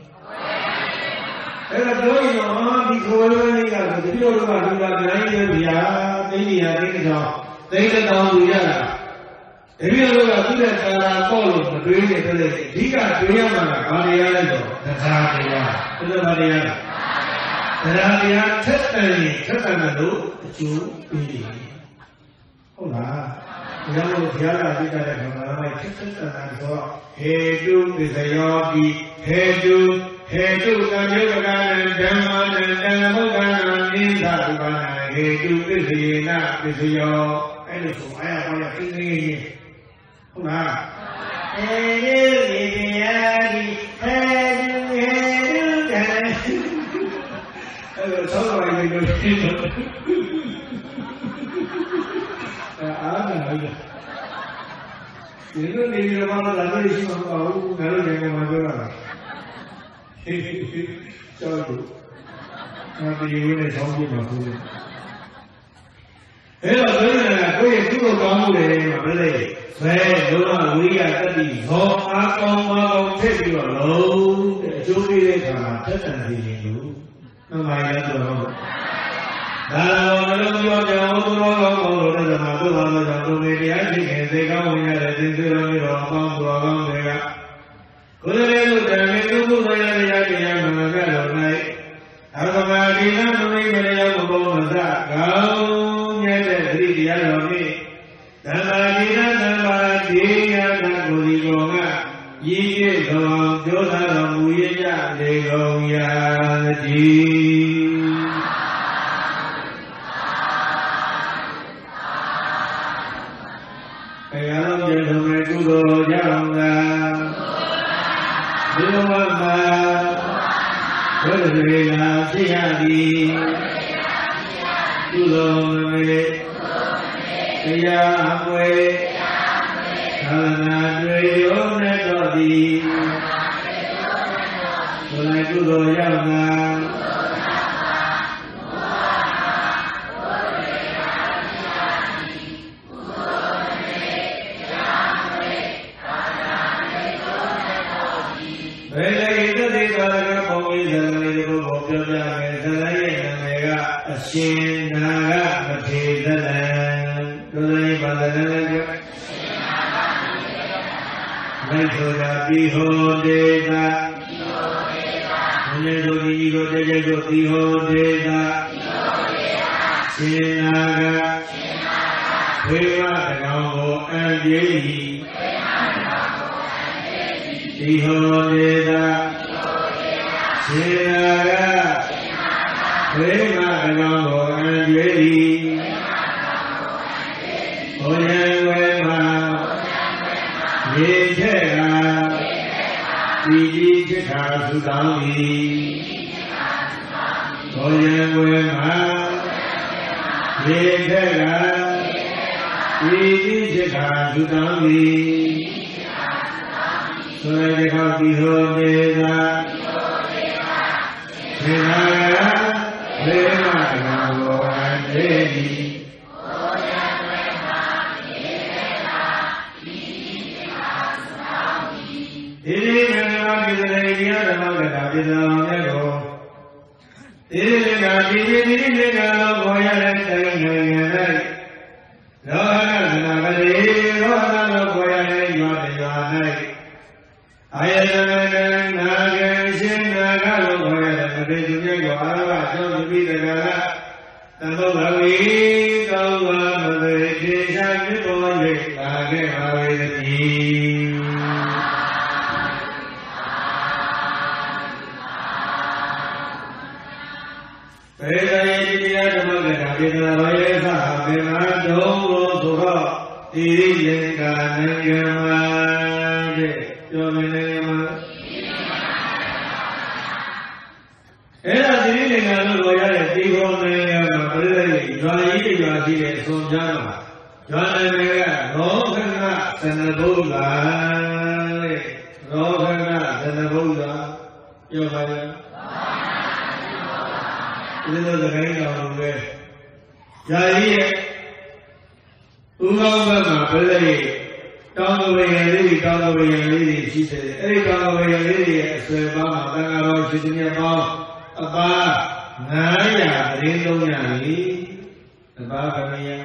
Speaker 2: အဲ့ဒါပြောရင်တော့ဒီခဝဲလန်းကြီးကဒီလိုလိုကလူကနိုင်ရဲ့ဗျာသိနေရတဲ့ကြောင့်သိတဲ့တောင်းလူရတာတပည့်တော်ကသူ့ရဲ့သာသာပေါ့လို့မတွေးနေတယ်လေအဓိကတွေးရမှာကဘာတရားလဲဆိုတရားတရားဘယ်လိုဘာတရားလဲတရားတရားထက်တယ်ထက်တယ်လို့အကျိုးပေးတယ်ဟုတ်လားဒါကြောင့်မို့ဘုရားကသိကြတဲ့ခါမှာတော့ခက်ခက်တန်တန်ဆိုတော့ဟေတုပစ္စယောတိဟေတုဟေတုသံယုတ်ကံဓမ္မနံတံဘုဒ္ဓနာနိသဥပနာဟေတုပစ္စယေနပစ္စယောအဲ့လိုဆိုအားရပါရသိနေရင်ဟုတ်လားဟေတုပစ္စယောတိဟေတုဟေတုကံအဲ့လိုဆောင်းလိုက်လို့ဖြစ်တော့အားနာရဒီလိုနေပြီးတော့မှလာလို့ရှိမှာမဟုတ်ဘူးငါတို့နိုင်ငံမှာပြောတာကျော်တို့ငါပြည်ဝင်နဲ့ဆောင်းပြမှာဘူးအဲ့တော့ဘယ်လိုလဲကိုယ့်ရဲ့ကုသိုလ်ကောင်းမှုတွေမှာဘယ်လဲဘယ်လုံးဝဝိရိယတတိဟောအားကောင်းပါကောင်းဖြစ်ပြီးတော့လုံးတဲ့အကျိုးပေးတဲ့အခါမှာတက်တန်စီရင်လို့မှန်ပါရဲ့ဆိုတော့ဒါတော်လုံးပြောကြအောင်သူတော်ကောင်းကောင်းလို့တဲ့မှာဘုရားတော်ကြောင့်သူတွေတရားရှိခင်စေကောင်းဝင်ရတဲ့သင်္ကေတမျိုးတော်အပေါင်းသူတော်ကောင်းတွေကကိုယ်လည်းလို့တည်းမြေသူ့ဘုရားတရားတရားမှန်ကြတော်၌အဘဂတိနမမိတ်ရရောက်ဘုံမစကောင်းမြတ်တဲ့သတိတရားတော်ဖြင့်ဓမ္မာတိနဓမ္မာတိယနာကိုဒီကောကရည်ရည်တော်ပြောထားတော်မူရကြလေကုန်ရာတိဘယ်အောင်ကျေတော်မဲ့ကုသိုလ်ကြောင့်သာဒီလိုမှဘုရားရေလာဖြစ်ရသည်ကုသိုလ်မမေတရားအမွေသာသနာတွေရောနဲ့တော်သည်ဘုရားကုသိုလ်ရောက်သာဘယ်လေသတိသာရကပုံရိသလေးကိုပြောပြမယ်ဇလရဲ့နာမည်ကအရှင်နာဂမထေရလံတို့လည်းပါဒနာလည်းပြောလိုက်ဆိုတာပြီးဟောဒေတာဘုရားတို့ဒီကိုတကယ်ကိုပြီးဟောဒေတာရှင်နာဂဖေဝတကောင်ကိုအံပြေ၏ဒီဟောဒေတာရှင်နာဂဝိမအလောင်းကိုအံကျွေးသည်ဘုရားဝေမရေထက်ကဒီကြီးချစ်ခါသုတောင်းသည်ဘုရားဝေမရေထက်ကဒီကြီးချစ်ခါသုတောင်းသည်ဆိုရတဲ့ခေါ်ဒီဟောဒေတာသေနာယသေမနာဘောအန္တေတိဘောယံဝေမယေသေတာဒီတိပါသနာတိဒီဒီငါမပိစရိယဓမ္မကတာပိစံအောင်မြတ်ကိုဒီဒီငါဒီဒီဒီဒီငါလောဘောရတဲ့တိုင်းနိုင်ငံ၌လောဟကသနာပတိလောဟလောဘောရတဲ့ရွာတရွာ၌အာယတနာနာဂံရှင်နာဂလောဘောရတဲ့မထေရမြတ်ကိုအာရဝကျောင်းပြီးတကလားသမုဒ္ဒဝီကောင်းပါမသေထေရှာမြတ်တော်၍လာခဲ့ပါဝေတည်းပေတယေတိတရားဓမ္မကတာပေတနာရောယေသဘေနာဒုံလို့ဆိုတော့တိရိလင်္ကာနိုင်ငံမှာတဲ့ပြောနေနေမှာအဲ့ဒါတိရိလင်္ကာလို့ပြောရတဲ့ဒီဘောနိုင်ငံမှာပြည့်တဲ့ရွာကြီးရွာကြီးရဲ့အစွန်ကြားမှာရွာနိုင်ငံကရောခဏသနဘုရားတဲ့ရောခဏသနဘုရားပြောပါရဲ့ဒီလိုသခိုင်းတော်လို့ပဲญาကြီးရဲ့ဥကောင်းဘက်မှာပြည့်တဲ့တောင်းတရံလေးတောင်းတရံလေးရှိတယ်အဲ့ဒီတောင်းတရံလေးရဲ့အဆွေပေါင်းမှာတန်ဃာတော်ရှင်မြတ်ပေါင်းအပါငါးရာအရင်းသုံးရာကြီးအပါခမယ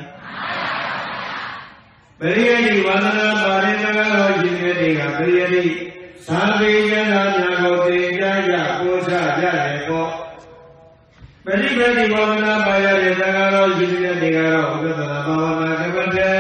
Speaker 2: ပရိယတိဝါဒနာပါရိတကားတော်ရှင်မြတ်တွေကပရိယတိသာဝေယနာများကိုသင်ကြားရပို့ချကြတယ်ပေါ့ပရိပတိဘာဝနာပါရတဲ့သံဃာတော်ရှင်မြတ်တွေကတော့ဥပဒနာဘာဝနာကမ္မထေ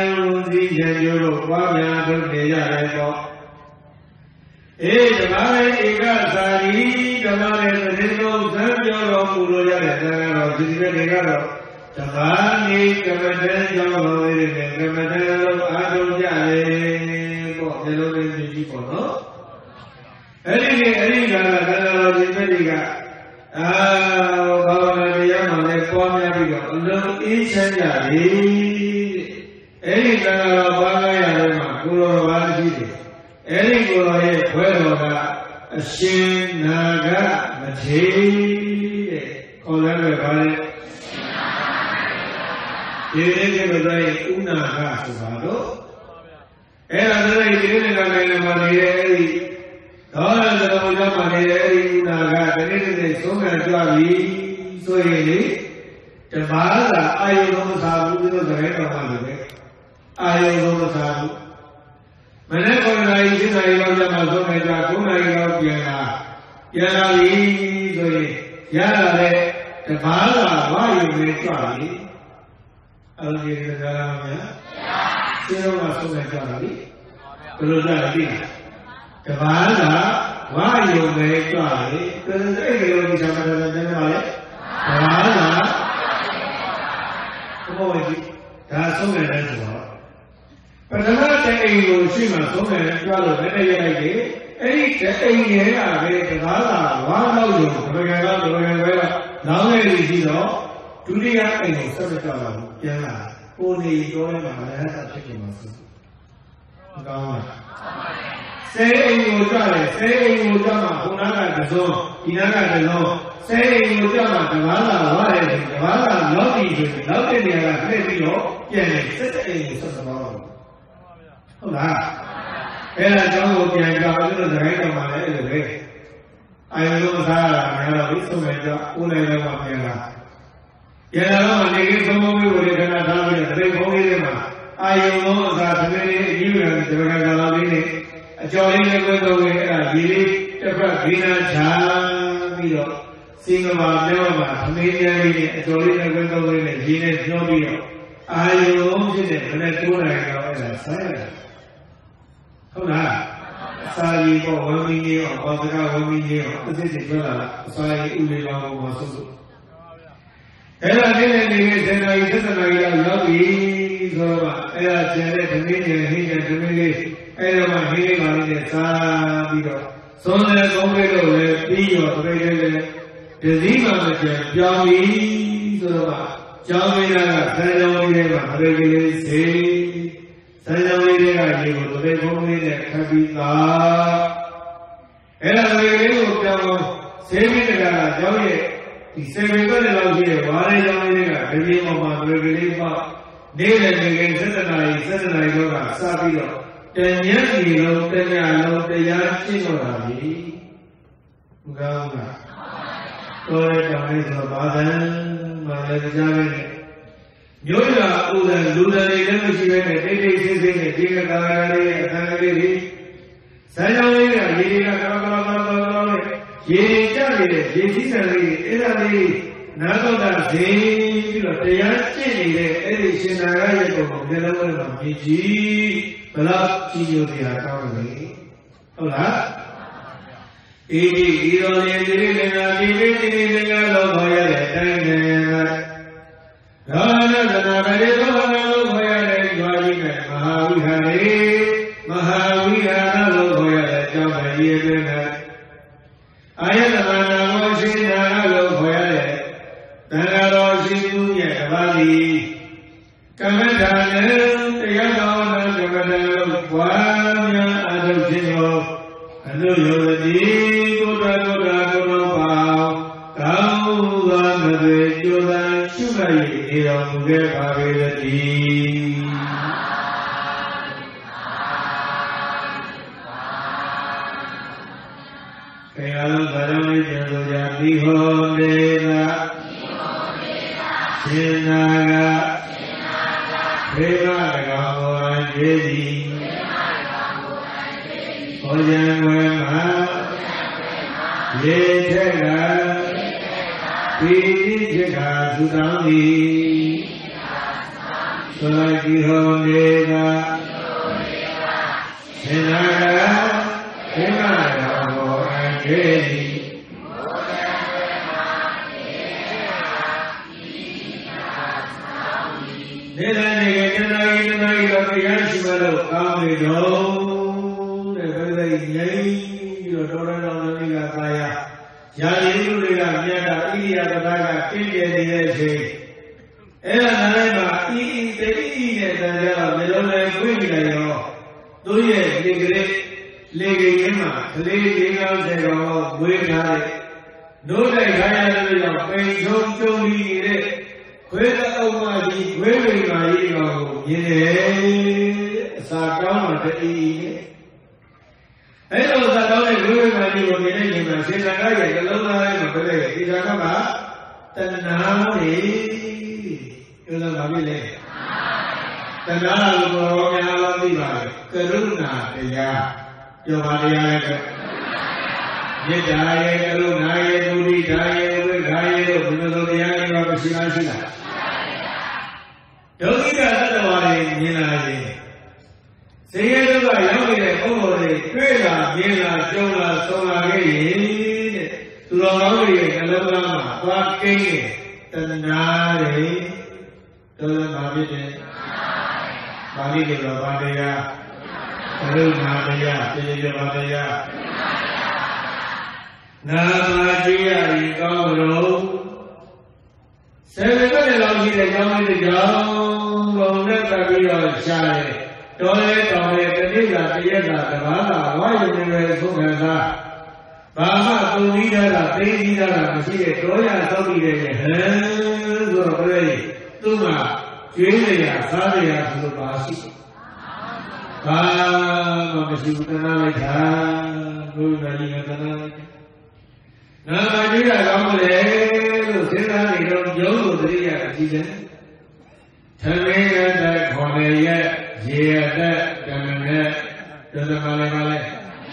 Speaker 2: Wabya Deja Lepo. Eh, the Mare Ega Sari, the Mare Ringo, Sanjo, Puroya, the Zinegaro, the Mani, Kamadan, Kamadan, Adol Jale, Hello, Nijipono. Any, any, Gala, Ah, Bavana, Leponia, look each and every. Any Bavana, Guru Vadi, any Guru, Puerto, a Shin Naga, Mati, all everybody. You didn't give a Unaga, Savado. And another didn't have any money. All of the money, Naga, and it is so many jolly, so easy. The Bala, I don't know how to do the rest of my I don't know how. Whenever I did, I love the Mazon, I love Yana. Yana, Yana, the Bala, why you make jolly? I'll give you the Galamia. Still not so many jolly. The Bala, why you make jolly? The Bala, that's so many. But another thing you see, my so many, you are very any thing here, the Bala, one of you, now there is zero, today I know seven dollars, Yana, only going on the head of chicken muscle. Say you try, say you try, Hunaga the zone, Inaga the law, say you try, the Bala, what is it? The Bala, love you, love you, let me know, yeah, set a sort. Hola. And I don't get out of the right of my way. I know that I have a so many, only one Yana. Yana, I get some of you with a very holy. I know that many you and the Galavini. Jolly never go away, I believe, the Bragina Jamio, sing about Nova, Familia, Jolly never go away, Gina Nobio. I own it, and I do like a silent. Hold on. Sari for one million or one million, this is the Sari Ulila Masu. And I didn't think I said, I love you, so I said, the million, he had the million. I don't want to hear about it. So that only be your regular. The Zima, Johnny, Johnny, Johnny, regular say, Sanjay, I give you the only that happy car. And I will say, Johnny, he said, we're going to love you. Why Johnny, the name of my regular. Day and again, Saturday, Saturday, Sabino. Ten years ago, ten years ago, the young Chinorabi Ganga. Correct, I mean, the Badan, my examine. Yoga, Uda, Luda, the Lemusian, the Teddy, the King of Gari, and Gari. Sanjay, Yedina, Yedina, Yedina, Italy, Nagoda, the young Chini, the Edison, the Level of G. Love you, the economy. Hola. Easy, you don't need to live in a living in a love by a time. No, no, no, no, very low, by a dwelling at Mahavihari, Mahavihara, low by a job by year. I am the man I was in a low by a then I was in the valley. Come and down the young. Wanya Adolfino, and the Yodi, Goda, Goda, Goda, Tau, the Yoda, Sugar, Iram, Gavadi. Kayal, Barami, Jandi, Hodena, Sinaga, Prema, Jedi. Ojangwema, Yetega, Pidijaka, Sudami, Solaki Hondega, ရှင်နာကဘိမတော်ကိုအကျွေးသည်နေလည်းနေကတနာရီတနာရီတော့တရားရှိမှလို့ကောင်းပြီတော့တဲ့ဘယ်လိုငြိမ်းပြီးတော့တော်တော်တော်လေးကသာယာယာလီလူတွေကမြတ်တာဣရိယာပဒကတင့်တယ်နေတဲ့အချိန်အဲ့ဒါလည်းမှာအီအီတတိနဲ့တန်ကြတော့မျိုးလုံးလေးဖွင့်နေရောသူရဲ့လေကလေးလေကင်းမှာကလေးလေးကောင်းတဲ့တော့ဝေးထားတဲ့ဒုတိုက်ခိုင်းရတဲ့ကြောင့်ပိန်ချုံကျုံပြီးနေတဲ့ခွေးအုံမကြီးခွေးဝိမာကြီးတော်ကိုမြင်တယ်အစာကောင်းမှတအီနဲ့အဲ့လိုသာတော့လေခွေးဝိမာကြီးကိုမြင်တဲ့ချိန်မှာစေတနာရဲ့နှလုံးသားထဲမှာပြည့်တဲ့ဒီကကကတဏှာနေပြောလို့ပါပြီလေတဏှာလို့တော်များလားသိပါလေကရုဏာတရားပြောပါတရားလည်းတော့မေတ္တာရဲ့ကရုဏာရဲ့မုဒိတာရဲ့ဝိခာရဲ့တို့ဘယ်လိုတရားတွေပါရှိလားရှိလားဒုက္ခိတသတ္တဝါတွေမြင်လာရင်ဇေယျဒုက္ခရောက်နေတဲ့ပုဂ္ဂိုလ်တွေတွေ့လာမြင်လာကြုံလာဆုံလာခဲ့ရင်တဲ့သူတော်ကောင်းတွေရဲ့နှလုံးသားမှာသွားကိန်းတဲ့တဏှာတွေတော်တော်ပါဖြစ်တယ်ပါဠိလိုတော့ဗာတရားကရုဏာတရားပြေပြေပါတရားနာမကြည့်ရည်ကောင်းလို့ဆယ်ကလေးလောက်ရှိတဲ့ကျောင်းလေးကြောင့်ဘုံနဲ့တက်ပြီးတော့ရှားတယ်တော်လေတော်လေတတိယတရက်တာတဘာသာဝါယုန်တွေဆုံးခံစားဘာမှပုံပြီးတာသိပြီးတာမရှိတဲ့တော်ရသောက်ပြီးတဲ့ဟဲဆိုတော့ပြည့်သူ့မှာကျွေးနေရစားနေရဆိုလို့ပါရှိဘာမှမရှိဘူးတနာလိုက်တာဘုရားကြီးကတနာလိုက်နာမကြီးကကောင်းလေလို့စဉ်းစားနေတော့ရုံးလို့တတိယအကြည့်တယ်သမင်းရတဲ့ခေါ်နေရဲ့ရေရတဲ့ကံနဲ့တော်တော်မလေးမလေး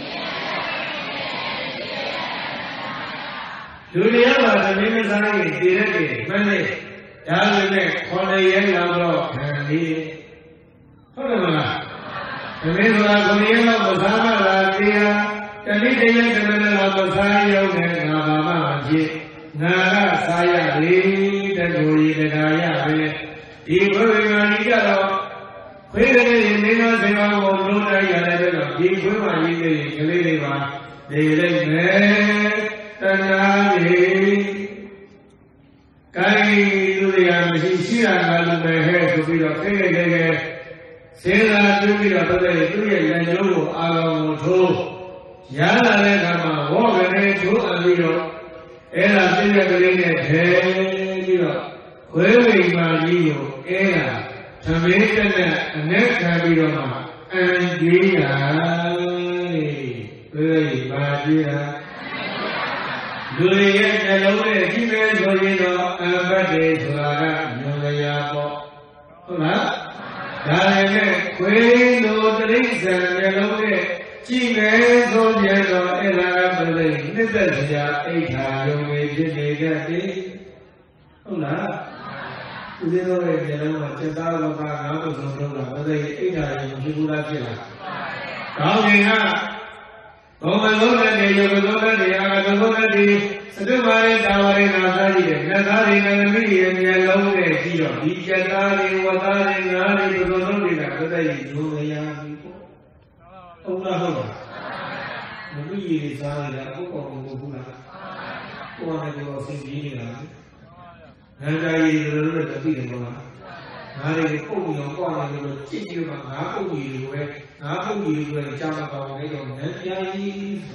Speaker 2: လူတွေမှာသမင်းမစားရင်တည်ရက်တယ်မှန်တယ်ဒါပေမဲ့ခေါ်နေရဲ့လောက်တော့ခံနေဟုတ်တယ်မလားသမင်းဆိုတာခေါ်နေရဲ့လောက်မစားမှလားတရားတတိတည်းကမ္မနာမစားရုံနဲ့ငါဘာမှမဖြစ်ငါကစားရလေတကူရီတရားရပဲဒီဘုရားမာကြီးကတော့ခွေးကလေးနေသောစေဝါကိုလုံးတိုင်းရတဲ့တော့ဒီခွေးမာကြီးလေးကလေးလေးပါနေလိုက်မယ်တဏှာကြီးကိုင်းလူတွေကမရှိရှိရမှာလို့ပဲဟဲ့ဆိုပြီးတော့ခဲခဲခဲခဲစေသာပြုပြီးတော့တဲ့သူ့ရဲ့လက်ကျိုးကိုအာရုံကိုထိုးရလာတဲ့အခါမှာဝေါကနေထိုးအပြီးတော့အဲ့ဒါပြည့်တဲ့ကလေးနဲ့ထဲပြီးတော့ခွေးဝိမာကြီးကိုအဲ့ဒါသမင်းတက်နဲ့အနဲ့ခံပြီးတော့မှအန်ကြီးတာခွေးဝိမာကြီးတာလူရဲ့နှလုံးနဲ့ကြည့်မယ်ဆိုရင်တော့အဘတ်တွေဆိုတာကညွန်လျာပေါ့ဟုတ်လားဒါနဲ့ခွေးလိုတိရစ္ဆာန်နှလုံးနဲ့ကြည့်မယ်ဆိုရင်တော့အဲ့ဒါကပြည့်နှစ်သက်စရာအိဋ္ဌာယုံတွေဖြစ်နေကြတယ်ဟုတ်လားဦးဇင်းတို့ရဲ့ဉာဏ်မှာစက်သားလောကငါးခုဆုံးလုံးတာပြည့်အိဋ္ဌာယုံဖြစ်ဘူးလားဖြစ်လားကောင်းကင်ကဘုံမလုံးတဲ့နေရုပ်လုံးတဲ့နေရာကလုံးတဲ့ဒီသတ္တဝါရဲ့တာဝရနာသားကြီးတဲ့နတ်သားတွေနဲ့မိရဲ့ဉာဏ်လုံးနဲ့ကြည့်တော့ဒီစက်သားတွေဝတ်သားတွေငါးတွေဘုံလုံးတွေကပြည့်ရုံရပြီဟုတ်လားဟုတ်လားမမီးရီစားရတာအခုပေါ်မဟုတ်ဘူးလားကိုယ်ကလည်းတော့သိပြီးနေတာငန်းကြရီလိုလိုတသိတယ်မလားငါတွေပုံပြီးတော့ကြွားနေလို့ကြည့်ကြည့်မှငါပုံပြီးလိုပဲငါပုံပြီးလိုပဲကြားမကောင်းနေတော့ငန်းကြရီ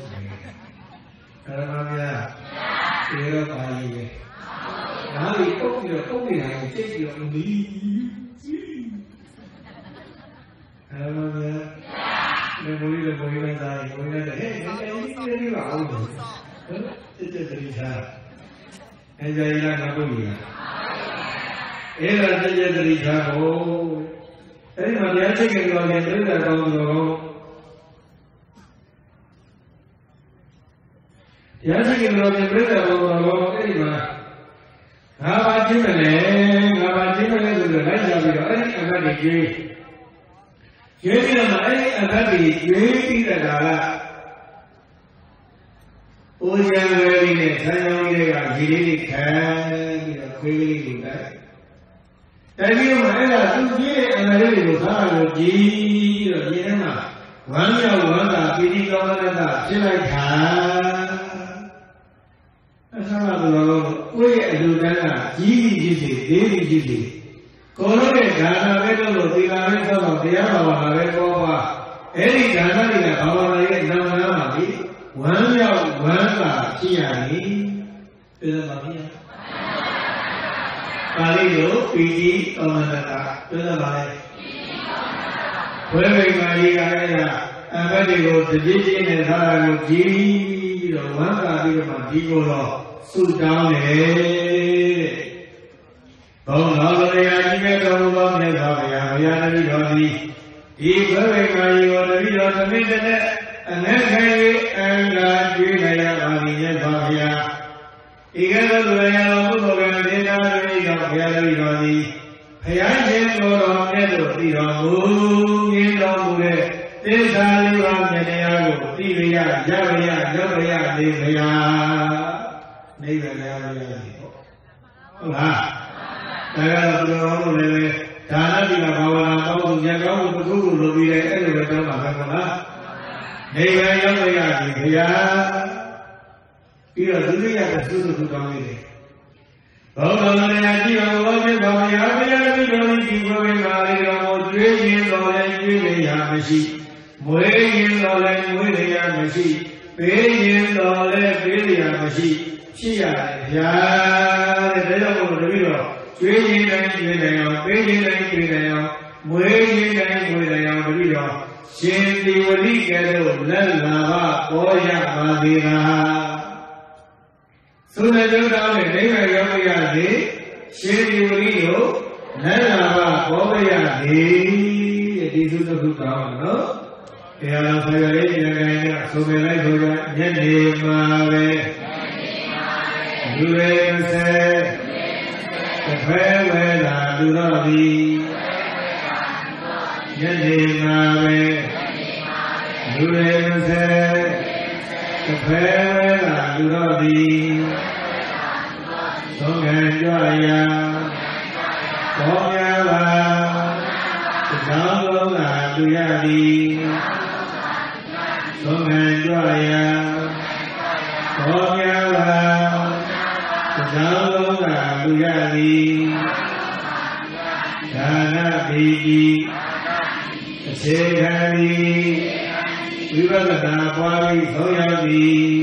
Speaker 2: အဲ့ဒါမှမရဒီတော့ပါရီပဲငါတွေပုံပြီးတော့ပုံနေတာကိုကြည့်ကြည့်တော့မီးအဲ့ဒါမှမရမေမိုရီလည်းပုံရတားပုံရတဲ့ဟဲ့ငန်းကြရီလေးပါအောင်ဟုတ်စစ်စစ်တိထားငန်းကြရီကငါပုံပြီးလားအဲ့ဒါတည်းတည်းထားဖို့အဲ့ဒီမှာတရားချိတ်ကြတော်ရင်ပြိဿကောင်းတော်တရားချိတ်ကြတော်ရင်ပြိဿကောင်းတော်အဲ့ဒီမှာငါပါချင်းမလဲငါပါချင်းမလဲဆိုတော့လိုက်ကြပြီးတော့အဲ့ဒီအမတ်တွေကြီးကျွေးပြီးတော့မှအဲ့ဒီအဘတ်တွေကျွေးပြီးတဲ့ကာလအိုးရံဝဲလေးနဲ့ဆန်းရောင်းလေးကရေလေးတွေခံပြီးတော့ခွေးလေးတွေတိုက်တိုက်ပြီးတော့အဲ့ဒါသူကျွေးတဲ့အမလေးတွေကိုစားလို့ကြည့်ပြီးတော့ဒီထဲမှာဝမ်းမြောက်ဝမ်းသာပီတိကောင်းတဲ့တာဖြစ်လိုက်တာအဆမတော်ကိုယ့်ရဲ့အလူတန်းကကြီးကြီးကြီးစီဒေးကြီးကြီးစီကိုယ်တို့ရဲ့ဒါနပဲလို့လို့သီလပဲဆိုတော့တရားဘာဝနာပဲပေါ်ပါအဲ့ဒီဒါနတွေကဘာဝနာရဲ့နာမနာပါပြီဝမ်းမြောက်ဝမ်းသာဖြစ်ရည်ပြောရပါဗျာပါဠိလိုပီတိသောမနတာပြောရပါလေဘွဲမိမာကြီးကလည်းအဘတ်တွေကိုတတိချင်းနဲ့ထားတာကိုကြည့်ပြီးတော့ဝမ်းသာပြီးတော့မှဒီကိုတော့ဆုတောင်းတယ်ဘုံတော်တရားကြီးမဲ့တော်မူသောမြတ်စွာဘုရားဘုရားတပည့်တော်သည်ဒီဘွဲမိမာကြီးကိုတပည့်တော်သမီးတဲ့အနက်ခဲအင်္ဂါကျွေးနိုင်ရပါသည်မြတ်စွာဘုရားဤကဲ့သို့လူရန်တော်ဘုရားဒေနာတော်ကြောင့်ဘုရားတပည့်တော်သည်ဘုရားရှင်ကိုယ်တော်မြတ်တို့သိတော်မူမြင်တော်မူတဲ့သစ္စာလေးပါးမြတ်တရားကိုသိရရရရရရောက်ရနေဘုရားနိဗ္ဗာန်တရားရရပြီပေါ့ဟုတ်လားဒါကတော့ဘုရားတို့လည်းဒါနတိကဘာဝနာကောင်းမှုဉာဏ်ကောင်းမှုတစ်ခုခုလိုပြီးတယ်အဲ့လိုပဲတောင်းပါပဲဟုတ်လားနိဗ္ဗာန်ရောက်ရပြီဘုရားပြီးတော့ဒုတိယကသုတ္တကောင်းနေတယ်ဘောဓမဏယကြည့်အောင်ဘောဓဘာဝရာဘုရားပြီးတော်ဒီဘဝမှာလေးတော်ကိုကျွေးရင်တော်လည်းကျွေးရမရှိမွေးရင်တော်လည်းမွေးရမရှိပေးရင်တော်လည်းပေးရမရှိဖြစ်ရတယ်ဗျာတဲ့ဒါကြောင့်ဘုရားတပည့်တော်ကျွေးရင်တိုင်းကျွေးတယ်အောင်ပေးရင်တိုင်းကျွေးတယ်အောင်မွေးရင်တိုင်းမွေးတယ်အောင်တပည့်တော်ရှင်ဒီဝတိကဲ့သို့လက်လာဘပေါ်ရပါသေးလားသုဏ္ဏကျုံတော်နဲ့နိဗ္ဗာန်ရောက်ရသည်ရှင်ဒီဝတိကိုလက်လာဘပေါ်ရသည်ဒီသုတ္တခုကောင်းနော်တရားတော်ဆိုရတဲ့ဉာဏ်ကဆိုပြလိုက်ဆိုကြညနေမှာပဲလူတွေဆဲတစ်ဖဲဝဲလာလူတော်သည်ညနေမှာပဲလူတွေဆဲတစ်ဖဲဝဲလာလူတော်သည်သုံးခံကြွရာဘောများပါတောင်းလုံးလာလူရသည်သုံးခံကြွရာဘောများပါတောင်းလုံးလာလူရသည်ဒါနပိတိအခြေခံသည်ဝိပဿနာပွားပြီးဆုံးရောက်သည်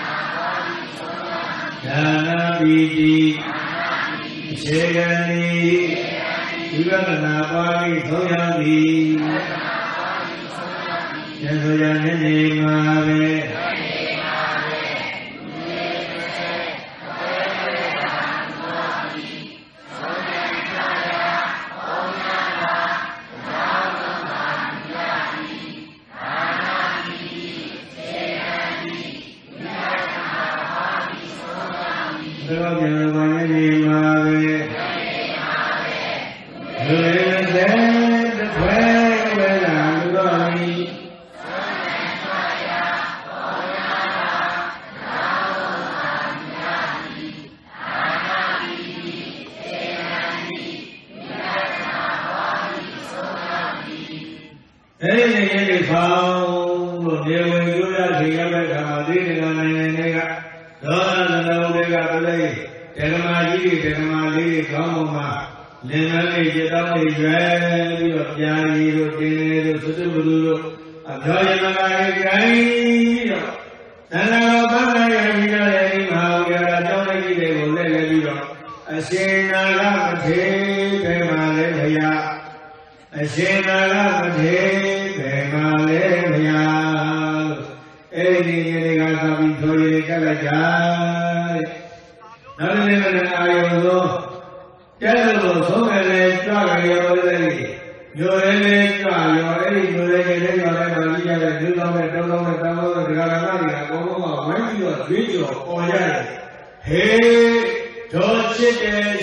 Speaker 2: ဒါနပိတိအခြေခံသည်ဝိပဿနာပွားပြီးဆုံးရောက်သည်ဉာဏ်ဆိုရနေနေမှာပဲသောဉာဏ်ပါနေနေမှာပဲလူရဲ့တဲ့ဘွယ်ဝဲလာလူတော်သည်အဲ့ဒီနေရာဖောင်းလို့နေဝင်ကြိုးရချိန်ရတဲ့ခါမှာဒီနိုင်ငံနိုင်ငံတွေကဒေါသနလုံးတွေကပြလိုက်ဓမ္မကြီးတွေဓမ္မလေးတွေခေါင်းပေါ်မှာလင်္ကာလေးจิตတောင်းတွေရွယ်ပြီးတော့ပြာရီတို့တင်းလေးတို့သုတ္တဘုလူတို့အတော်ရမကလေးကြိုင်းပြီးတော့သန္တာတော်ဘာသာရပြီးတော့ဒီမဟာဝိဟာရတောင်းလိုက်ကြီးတွေကိုလက်လက်ပြီးတော့အရှင်နာဂမထေဘယ်မှာလဲဘုရားအရှင်နာဂမထေဘယ်မှာလဲဘုရားလို့အဲ့ဒီနေရာတွေကသာပြီးဆိုရကြလိုက်ကြတဲ့နောက်တစ်နေ့ကအာယုံသောကျဲလို့သုံးမယ်လေကြွရောလေမျိုးလေးလေးကြွရောအဲ့ဒီမျိုးလေးလေးရောလည်းပါလိရတဲ့လူတော်နဲ့တောင်းတော်နဲ့တောင်းတော်နဲ့ဒကာဒကာတွေကအကုန်လုံးကဝိုင်းပြီးတော့ကြွေးကြော်ပေါ်ရတယ်ဟေးတို့ချစ်တယ်